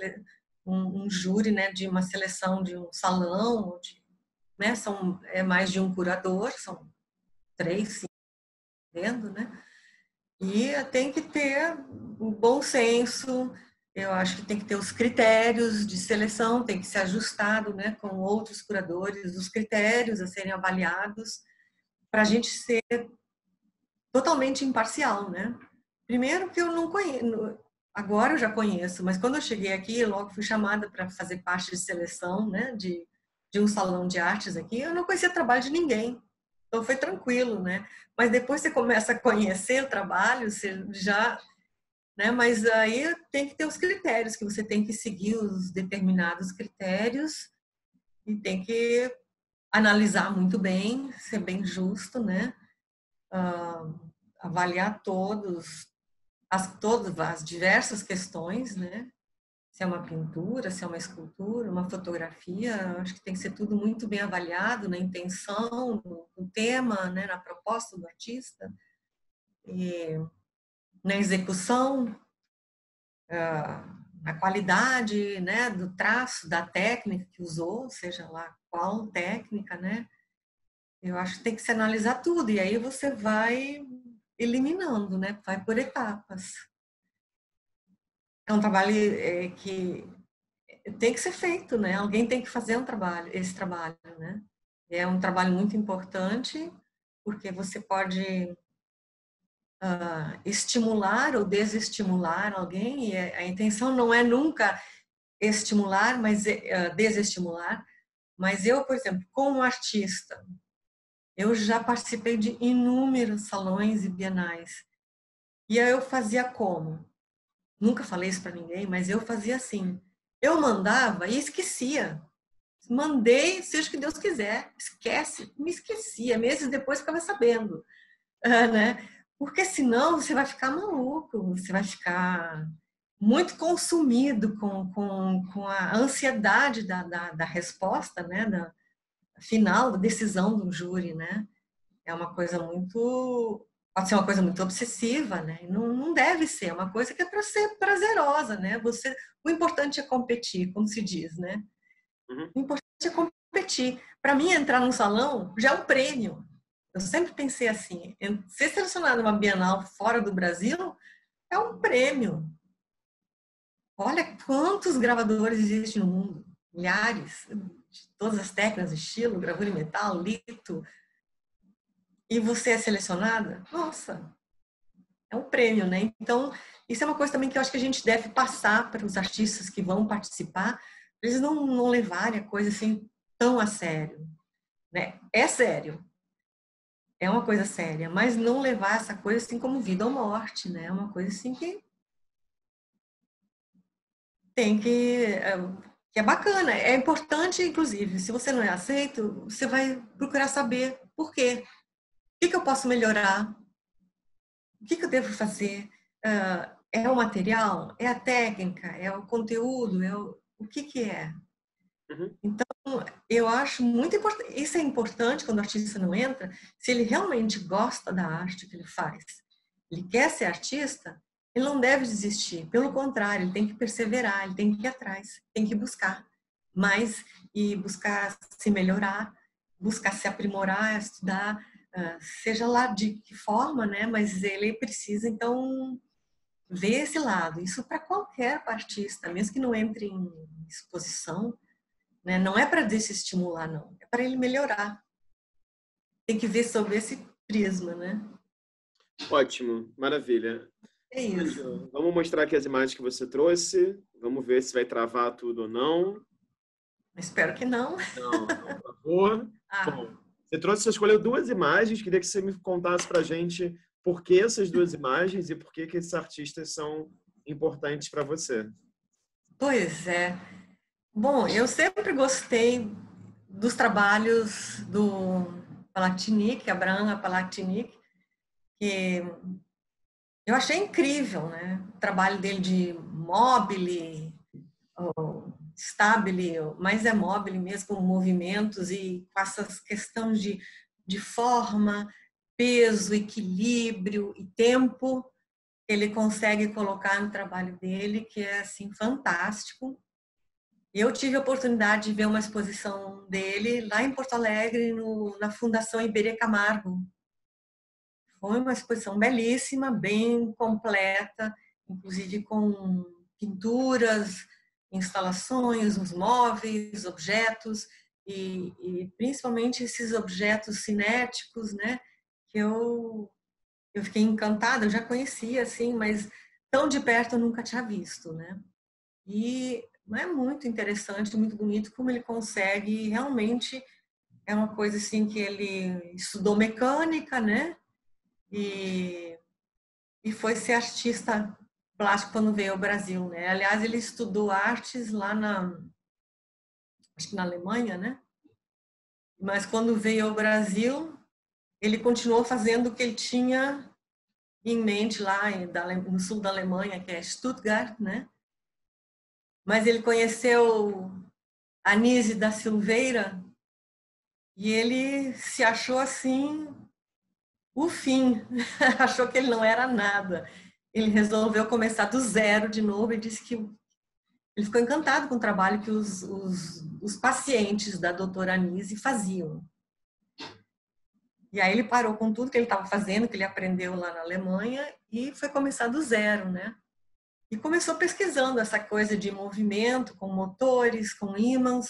um júri, né, de uma seleção de um salão, né, é mais de um curador, são 3, 5, vendo, né? E tem que ter um bom senso, eu acho que tem que ter os critérios de seleção, tem que ser ajustado, né, com outros curadores, os critérios a serem avaliados, para a gente ser totalmente imparcial, né? Primeiro que eu não conheço, agora eu já conheço, mas quando eu cheguei aqui, logo fui chamada para fazer parte de seleção, né, de um salão de artes aqui, eu não conhecia o trabalho de ninguém, então foi tranquilo, né? Mas depois você começa a conhecer o trabalho, você já, né? Mas aí tem que ter os critérios, que você tem que seguir os determinados critérios e tem que analisar muito bem, ser bem justo, né? Ah, avaliar todas as diversas questões, né? Se é uma pintura, se é uma escultura, uma fotografia, acho que tem que ser tudo muito bem avaliado na intenção, no tema, né? Na proposta do artista, e na execução, na qualidade, né? Do traço, da técnica que usou, seja lá qual técnica, né? Eu acho que tem que se analisar tudo, e aí você vai eliminando, né? Vai por etapas. É um trabalho que tem que ser feito, né? Alguém tem que fazer esse trabalho, né? É um trabalho muito importante, porque você pode estimular ou desestimular alguém, e a intenção não é nunca estimular, mas desestimular. Mas eu, por exemplo, como artista, eu já participei de inúmeros salões e bienais. E aí eu fazia como? Nunca falei isso para ninguém, mas eu fazia assim. Eu mandava e esquecia. Mandei, seja o que Deus quiser. Esquece, me esquecia. Meses depois ficava sabendo, né? Porque senão você vai ficar maluco, você vai ficar muito consumido com a ansiedade da resposta, né? Da final, da decisão do júri, né? É uma coisa muito, pode ser uma coisa muito obsessiva, né? E não deve ser, é uma coisa que é para ser prazerosa, né? O importante é competir, como se diz, né? Uhum. O importante é competir. Para mim, entrar num salão já é um prêmio. Eu sempre pensei assim, ser selecionado numa Bienal fora do Brasil é um prêmio. Olha quantos gravadores existem no mundo, milhares, de todas as técnicas, estilo, gravura em metal, lito, e você é selecionada? Nossa, é um prêmio, né? Então, isso é uma coisa também que eu acho que a gente deve passar para os artistas que vão participar, para eles não levarem a coisa assim tão a sério, né? É sério, é uma coisa séria, mas não levar essa coisa assim como vida ou morte, né? É uma coisa assim tem que é bacana, é importante, inclusive, se você não é aceito, você vai procurar saber por quê. O que eu posso melhorar? O que eu devo fazer? É o material? É a técnica? É o conteúdo? O que é? Uhum. Então, eu acho muito importante. Isso é importante quando o artista não entra, se ele realmente gosta da arte que ele faz, ele quer ser artista, ele não deve desistir. Pelo contrário, ele tem que perseverar, ele tem que ir atrás, tem que buscar mais e buscar se melhorar, buscar se aprimorar, estudar, seja lá de que forma, né? Mas ele precisa, então, ver esse lado. Isso para qualquer artista, mesmo que não entre em exposição, né? Não é para desestimular, não. É para ele melhorar. Tem que ver sob esse prisma, né? Ótimo, maravilha. É isso. Ângela, vamos mostrar aqui as imagens que você trouxe. Vamos ver se vai travar tudo ou não. Espero que não. Não, por favor. Ah, Bom, você escolheu duas imagens. Queria que você me contasse para a gente por que essas duas imagens e por que esses artistas são importantes para você. pois é. Bom, eu sempre gostei dos trabalhos do Palaktinic, Abraham Palaktinic, que eu achei incrível, né? O trabalho dele de mobile, stabile, mas é mobile mesmo, com movimentos e com essas questões de forma, peso, equilíbrio e tempo, ele consegue colocar no trabalho dele, que é assim fantástico. Eu tive a oportunidade de ver uma exposição dele lá em Porto Alegre, na Fundação Iberê Camargo. Foi uma exposição belíssima, bem completa, inclusive com pinturas, instalações, os móveis, objetos e principalmente esses objetos cinéticos, né? Que eu fiquei encantada. Eu já conhecia assim, mas tão de perto eu nunca tinha visto, né? E é muito interessante, muito bonito como ele consegue realmente, é uma coisa assim que ele estudou mecânica, né? E, e foi ser artista plástico quando veio ao Brasil, né? Aliás, ele estudou artes lá acho que na Alemanha, né? Mas quando veio ao Brasil, ele continuou fazendo o que ele tinha em mente lá no sul da Alemanha, que é Stuttgart, né? Mas ele conheceu Anísio da Silveira e ele se achou assim o fim, achou que ele não era nada. Ele resolveu começar do zero de novo e disse que ele ficou encantado com o trabalho que os pacientes da doutora Anise faziam. E aí ele parou com tudo que ele estava fazendo, que ele aprendeu lá na Alemanha, e foi começar do zero, né? E começou pesquisando essa coisa de movimento, com motores, com ímãs,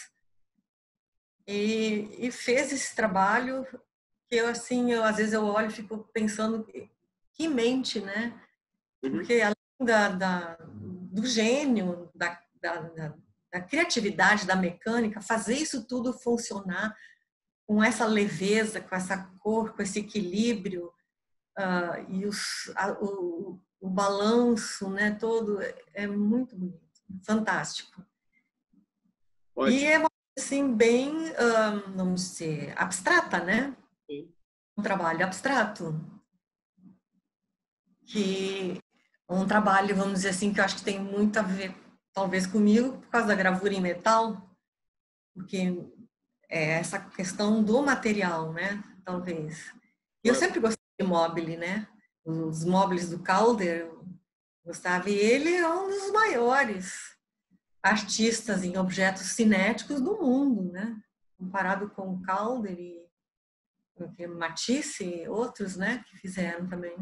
e fez esse trabalho que eu, assim, às vezes eu olho e fico pensando, que mente, né? Porque além do gênio, da criatividade, da mecânica, fazer isso tudo funcionar com essa leveza, com essa cor, com esse equilíbrio e o balanço, né, todo é muito bonito, fantástico. Ótimo. E é uma coisa assim bem, vamos dizer, abstrata, né? Sim. Um trabalho abstrato que um trabalho, vamos dizer assim, que eu acho que tem muito a ver, talvez, comigo, por causa da gravura em metal, porque é essa questão do material, né? Talvez. E eu sempre gostei de mobile, né? Os móveis do Calder, eu gostava. E ele é um dos maiores artistas em objetos cinéticos do mundo, né? Comparado com o Calder e Matisse e outros, né? Que fizeram também.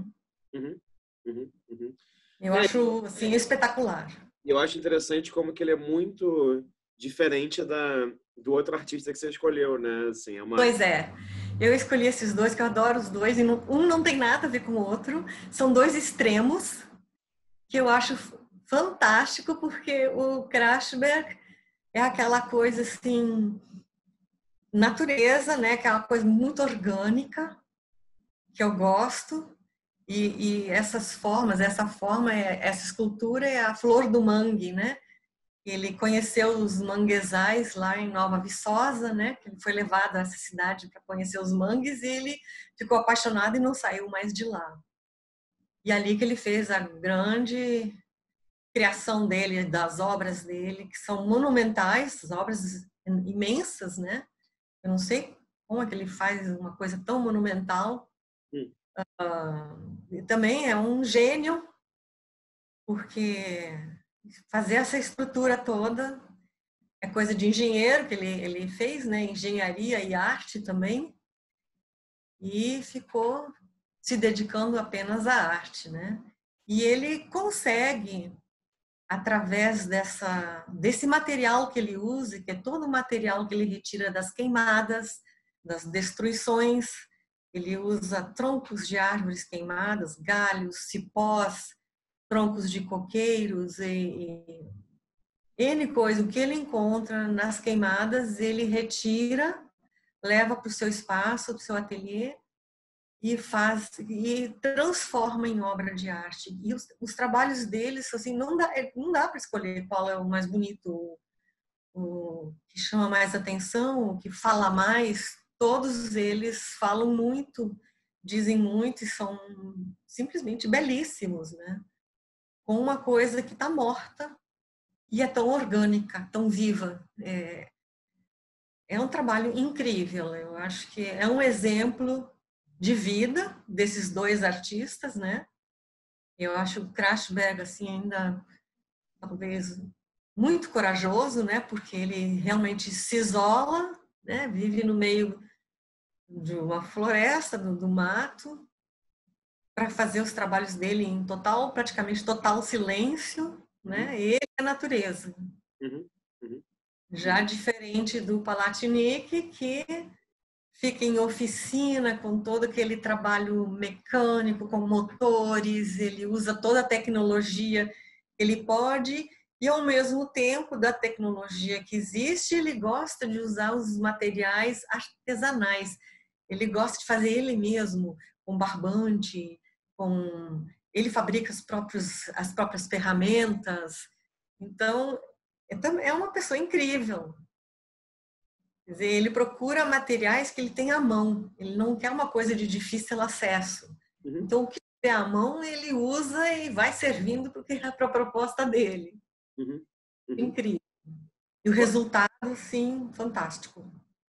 Eu acho, assim, espetacular. Eu acho interessante como que ele é muito diferente do outro artista que você escolheu, né? Assim, Pois é. Eu escolhi esses dois, que eu adoro os dois, e um não tem nada a ver com o outro. São dois extremos que eu acho fantástico, porque o Krashberg é aquela coisa assim, natureza, né? Aquela coisa muito orgânica, que eu gosto. E essas formas, essa escultura é a flor do mangue, né? Ele conheceu os manguezais lá em Nova Viçosa, né? Ele foi levado a essa cidade para conhecer os mangues e ele ficou apaixonado e não saiu mais de lá. E ali que ele fez a grande criação dele, das obras dele, que são monumentais, obras imensas, né? Eu não sei como é que ele faz uma coisa tão monumental. E também é um gênio, porque fazer essa estrutura toda é coisa de engenheiro que ele fez, né? Engenharia e arte também, e ficou se dedicando apenas à arte, né? E ele consegue através desse material que ele usa, que é todo o material que ele retira das queimadas, das destruições. Ele usa troncos de árvores queimadas, galhos, cipós, troncos de coqueiros e N coisa. O que ele encontra nas queimadas, ele retira, leva para o seu espaço, para o seu ateliê e transforma em obra de arte. E os trabalhos deles, assim, não dá para escolher qual é o mais bonito, o que chama mais atenção, o que fala mais. Todos eles falam muito, dizem muito e são simplesmente belíssimos, né? Com uma coisa que está morta e é tão orgânica, tão viva. É um trabalho incrível. Eu acho que é um exemplo de vida desses dois artistas, né? Eu acho o Krasberg, assim, ainda talvez muito corajoso, né? Porque ele realmente se isola, né? Vive no meio de uma floresta, do mato, para fazer os trabalhos dele em praticamente total silêncio, né? Ele é a natureza. Uhum. Uhum. Já diferente do Palatinic, que fica em oficina com todo aquele trabalho mecânico, com motores, ele usa toda a tecnologia que ele pode e, ao mesmo tempo, da tecnologia que existe, ele gosta de usar os materiais artesanais. Ele gosta de fazer ele mesmo, com barbante, ele fabrica as próprias ferramentas. Então, é uma pessoa incrível. Quer dizer, ele procura materiais que ele tem à mão. Ele não quer uma coisa de difícil acesso. Uhum. Então, o que tiver à mão, ele usa e vai servindo para a proposta dele. Uhum. Uhum. Incrível. E o resultado, sim, fantástico.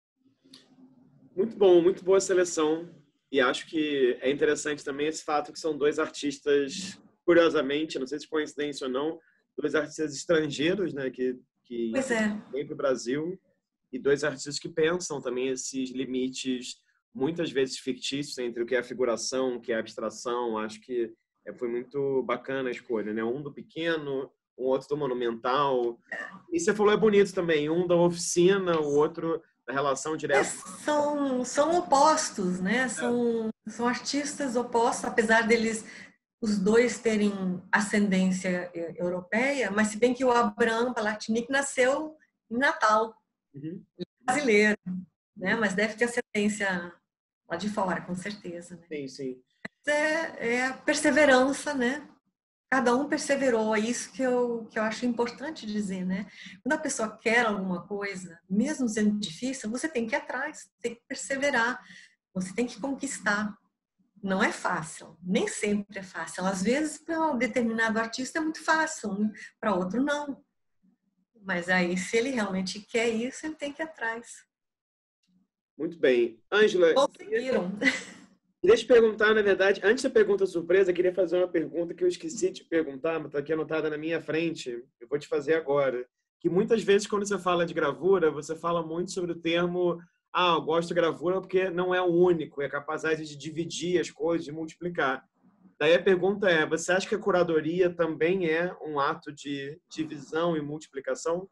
Muito bom, muito boa seleção. E acho que é interessante também esse fato que são dois artistas, curiosamente, não sei se coincidência ou não, dois artistas estrangeiros, né, que Pois é. vêm para o Brasil, e dois artistas que pensam também esses limites, muitas vezes fictícios, entre o que é a figuração, o que é a abstração. Acho que foi muito bacana a escolha, né? Um do pequeno, o outro do monumental. E você falou é bonito também, um da oficina, o outro da relação direta. São opostos, né? São artistas opostos, apesar deles os dois terem ascendência europeia, mas se bem que o Abraham Palatinic nasceu em Natal, brasileiro, né? Mas deve ter ascendência lá de fora, com certeza. Né? Sim, sim. É a perseverança, né? Cada um perseverou, é isso que eu acho importante dizer, né? Quando a pessoa quer alguma coisa, mesmo sendo difícil, você tem que ir atrás, tem que perseverar, você tem que conquistar. Não é fácil, nem sempre é fácil. Às vezes, para um determinado artista é muito fácil, para outro não. Mas aí, se ele realmente quer isso, ele tem que ir atrás. Muito bem. Ângela, Conseguiram. queria te perguntar, na verdade, antes da pergunta surpresa, queria fazer uma pergunta que eu esqueci de perguntar, mas está aqui anotada na minha frente. Eu vou te fazer agora. Que muitas vezes, quando você fala de gravura, você fala muito sobre o termo eu gosto de gravura porque não é o único, é capaz de dividir as coisas, de multiplicar. Daí a pergunta é, você acha que a curadoria também é um ato de divisão e multiplicação?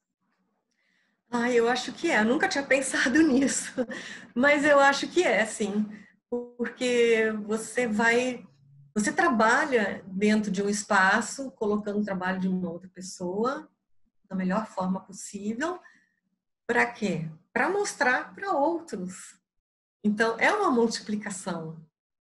Eu acho que é. Eu nunca tinha pensado nisso, mas eu acho que é, sim. Porque você trabalha dentro de um espaço, colocando o trabalho de uma outra pessoa da melhor forma possível. Para quê? Para mostrar para outros. Então, é uma multiplicação.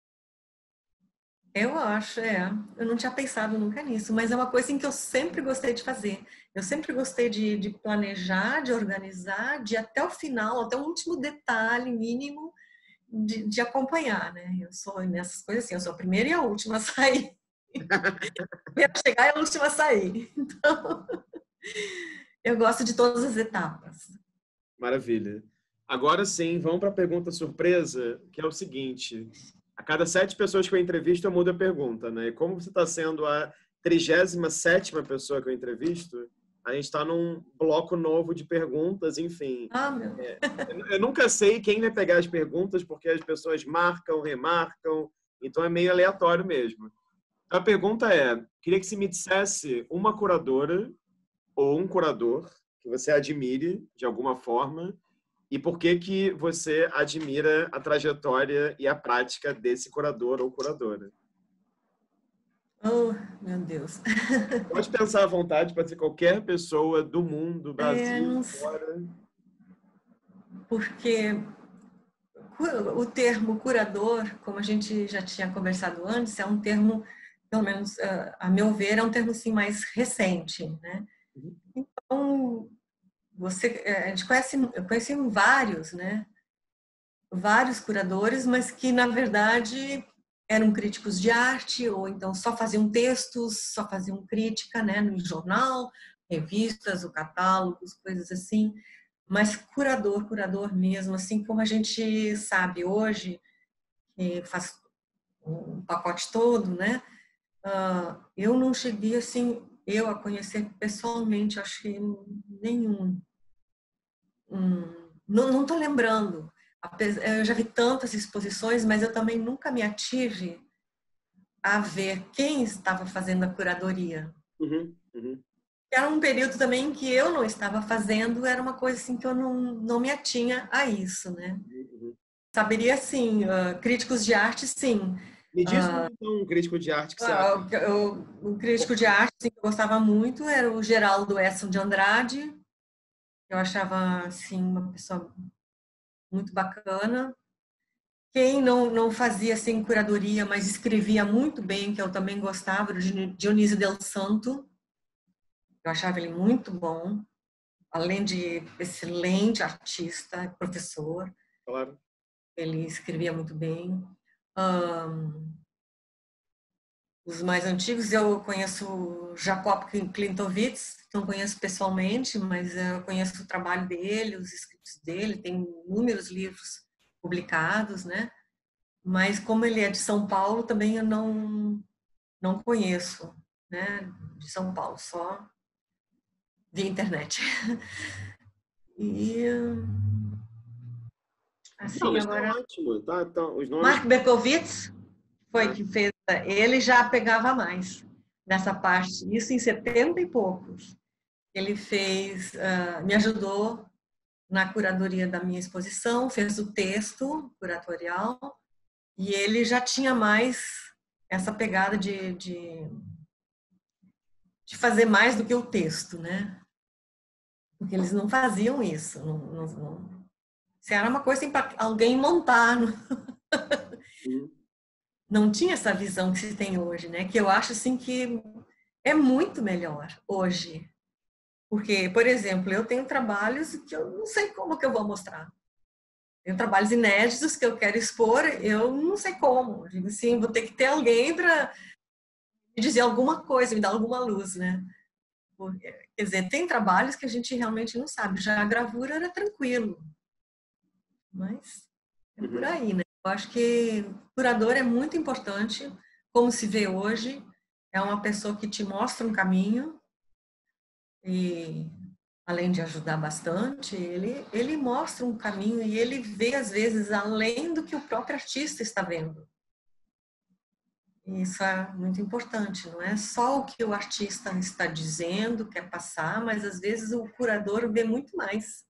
Eu acho, Eu não tinha pensado nunca nisso, mas é uma coisa que eu sempre gostei de fazer. Eu sempre gostei de planejar, de organizar, de até o final, até o último detalhe mínimo de acompanhar, né? Eu sou nessas coisas assim, eu sou a primeira e a última a sair. A primeira a chegar e a última a sair. Então, eu gosto de todas as etapas. Maravilha. Agora sim, vamos para a pergunta surpresa, que é o seguinte. A cada 7 pessoas que eu entrevisto, eu mudo a pergunta, né? E como você está sendo a 37ª pessoa que eu entrevisto, a gente está num bloco novo de perguntas, enfim. Meu. Eu nunca sei quem vai pegar as perguntas, porque as pessoas marcam, remarcam, então é meio aleatório mesmo. A pergunta é, queria que você me dissesse uma curadora ou um curador que você admire de alguma forma e por que que você admira a trajetória e a prática desse curador ou curadora. Oh, meu Deus. Pode pensar à vontade, pode ser qualquer pessoa do mundo, Brasil, Não sei, fora. porque o termo curador, como a gente já tinha conversado antes, é um termo, pelo menos a meu ver, é um termo assim, mais recente, né? Uhum, Então, a gente conhece, eu conheci vários, né? Vários curadores, mas que na verdade eram críticos de arte ou então só faziam textos, só faziam crítica, né, no jornal, revistas, o catálogos, coisas assim. Mas curador mesmo, assim como a gente sabe hoje, que faz um pacote todo, né? Eu não cheguei assim, eu a conhecer pessoalmente, acho que nenhum. Não estou lembrando. Eu já vi tantas exposições, mas eu também nunca me ative a ver quem estava fazendo a curadoria. uhum, uhum, Era um período também em que eu não estava fazendo, era uma coisa assim que eu não me atinha a isso, né? uhum. Saberia, sim, críticos de arte, sim. Me diz então, um crítico de arte que você acha. Um crítico de arte assim, que eu gostava muito era o Geraldo Eson de Andrade. Eu achava, assim, uma pessoa muito bacana. Quem não fazia assim curadoria, mas escrevia muito bem, que eu também gostava, era o Dionísio Del Santo. Eu achava ele muito bom, além de excelente artista, professor, Claro. ele escrevia muito bem. Um, os mais antigos eu conheço Jacob Klintowitz, não conheço pessoalmente, mas eu conheço o trabalho dele, os escritos dele, tem inúmeros livros publicados, né? Mas como ele é de São Paulo, também eu não conheço, né, de São Paulo, só via internet. E Não, assim, mas tá agora ótimo, tá? Então, os nomes. Mark Berkowitz foi Ah, que fez, ele já pegava mais nessa parte, isso em 70 e poucos. Ele fez, me ajudou na curadoria da minha exposição, fez o texto curatorial e ele já tinha mais essa pegada de fazer mais do que o texto, né? Porque eles não faziam isso. Se era uma coisa para alguém montar, uhum, não tinha essa visão que se tem hoje, né? Que eu acho assim que é muito melhor hoje. Porque, por exemplo, eu tenho trabalhos que eu não sei como que eu vou mostrar. Tenho trabalhos inéditos que eu quero expor, eu não sei como. Eu digo assim, vou ter que ter alguém para me dizer alguma coisa, me dar alguma luz, né? Porque, quer dizer, tem trabalhos que a gente realmente não sabe. Já a gravura era tranquilo. Mas é por uhum. aí, né? Eu acho que o curador é muito importante, como se vê hoje, é uma pessoa que te mostra um caminho e, além de ajudar bastante, ele mostra um caminho e ele vê, às vezes, além do que o próprio artista está vendo. E isso é muito importante, não é só o que o artista está dizendo, quer passar, mas, às vezes, o curador vê muito mais.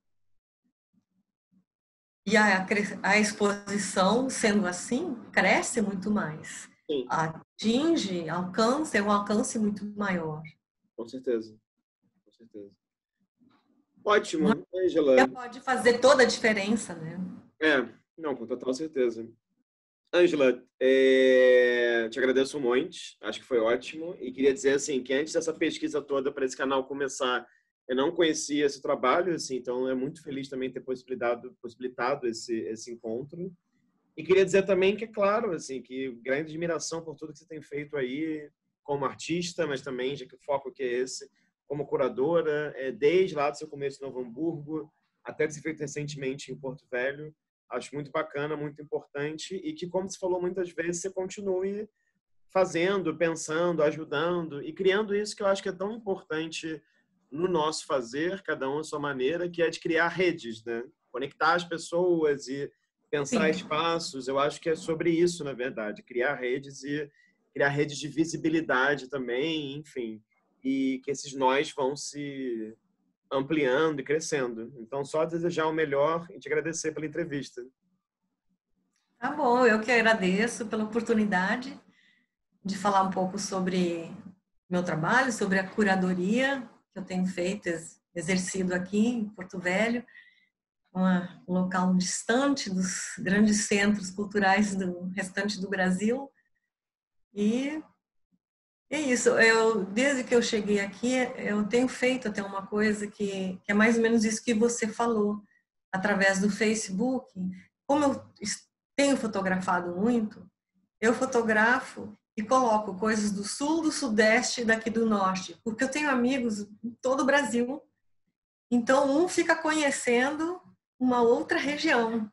E a exposição, sendo assim, cresce muito mais. Sim, Atinge, alcança, é um alcance muito maior. com certeza. Com certeza. Uma Ótimo, ideia Ângela. pode fazer toda a diferença, né? É, não, com total certeza. Ângela, te agradeço um monte, acho que foi ótimo. E queria dizer assim que antes dessa pesquisa toda para esse canal começar, eu não conhecia esse trabalho, assim, então é muito feliz também ter possibilitado esse encontro. E queria dizer também que, é claro, assim, que grande admiração por tudo que você tem feito aí como artista, mas também, já que o foco que é esse, como curadora, desde lá do seu começo em Novo Hamburgo, até ter feito recentemente em Porto Velho. Acho muito bacana, muito importante e que, como você falou muitas vezes, você continue fazendo, pensando, ajudando e criando isso que eu acho que é tão importante no nosso fazer, cada um à sua maneira, que é de criar redes, né? Conectar as pessoas e pensar Sim, espaços. Eu acho que é sobre isso, na verdade, criar redes criar redes de visibilidade também, enfim, e que esses nós vão se ampliando e crescendo. Então, só desejar o melhor e te agradecer pela entrevista. Tá bom, eu que agradeço pela oportunidade de falar um pouco sobre meu trabalho, sobre a curadoria que eu tenho feito, exercido aqui em Porto Velho, um local distante dos grandes centros culturais do restante do Brasil. E é isso, desde que eu cheguei aqui, eu tenho feito até uma coisa que é mais ou menos isso que você falou, através do Facebook. Como eu tenho fotografado muito, eu fotografo e coloco coisas do sul, do sudeste e daqui do norte, porque eu tenho amigos em todo o Brasil, então um fica conhecendo uma outra região.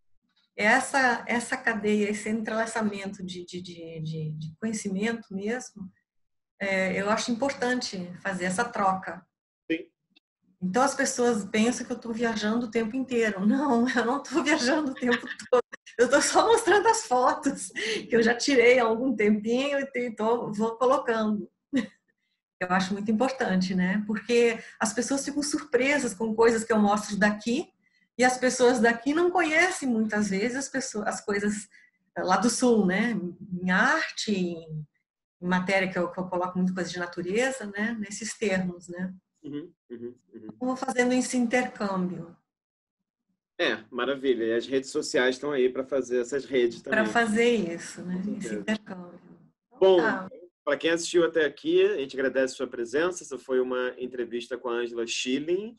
Essa cadeia, esse entrelaçamento de conhecimento mesmo, eu acho importante fazer essa troca. Sim. Então as pessoas pensam que eu estou viajando o tempo inteiro. Não, eu não estou viajando o tempo todo. Eu estou só mostrando as fotos que eu já tirei há algum tempinho e vou colocando. Eu acho muito importante, né? Porque as pessoas ficam surpresas com coisas que eu mostro daqui e as pessoas daqui não conhecem muitas vezes as coisas lá do sul, né? Em arte, em matéria que eu coloco muito coisa de natureza, né? Nesses termos, né? Uhum. Eu vou fazendo esse intercâmbio. Maravilha. E as redes sociais estão aí para fazer essas redes Para também. fazer isso, né? Esse intercâmbio. Então, Bom, tá. para quem assistiu até aqui, a gente agradece a sua presença. Essa foi uma entrevista com a Ângela Schilling,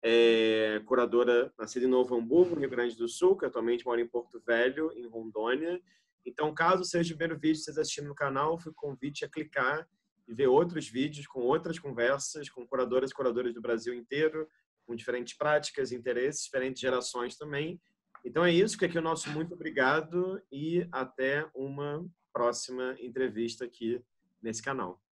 curadora nascida em Novo Hamburgo, Rio Grande do Sul, que atualmente mora em Porto Velho, em Rondônia. Então, caso seja o primeiro vídeo que vocês assistindo no canal, fica o convite a clicar e ver outros vídeos com outras conversas com curadoras e curadores do Brasil inteiro, com diferentes práticas, interesses, diferentes gerações também. Então é isso, que aqui é o nosso muito obrigado e até uma próxima entrevista aqui nesse canal.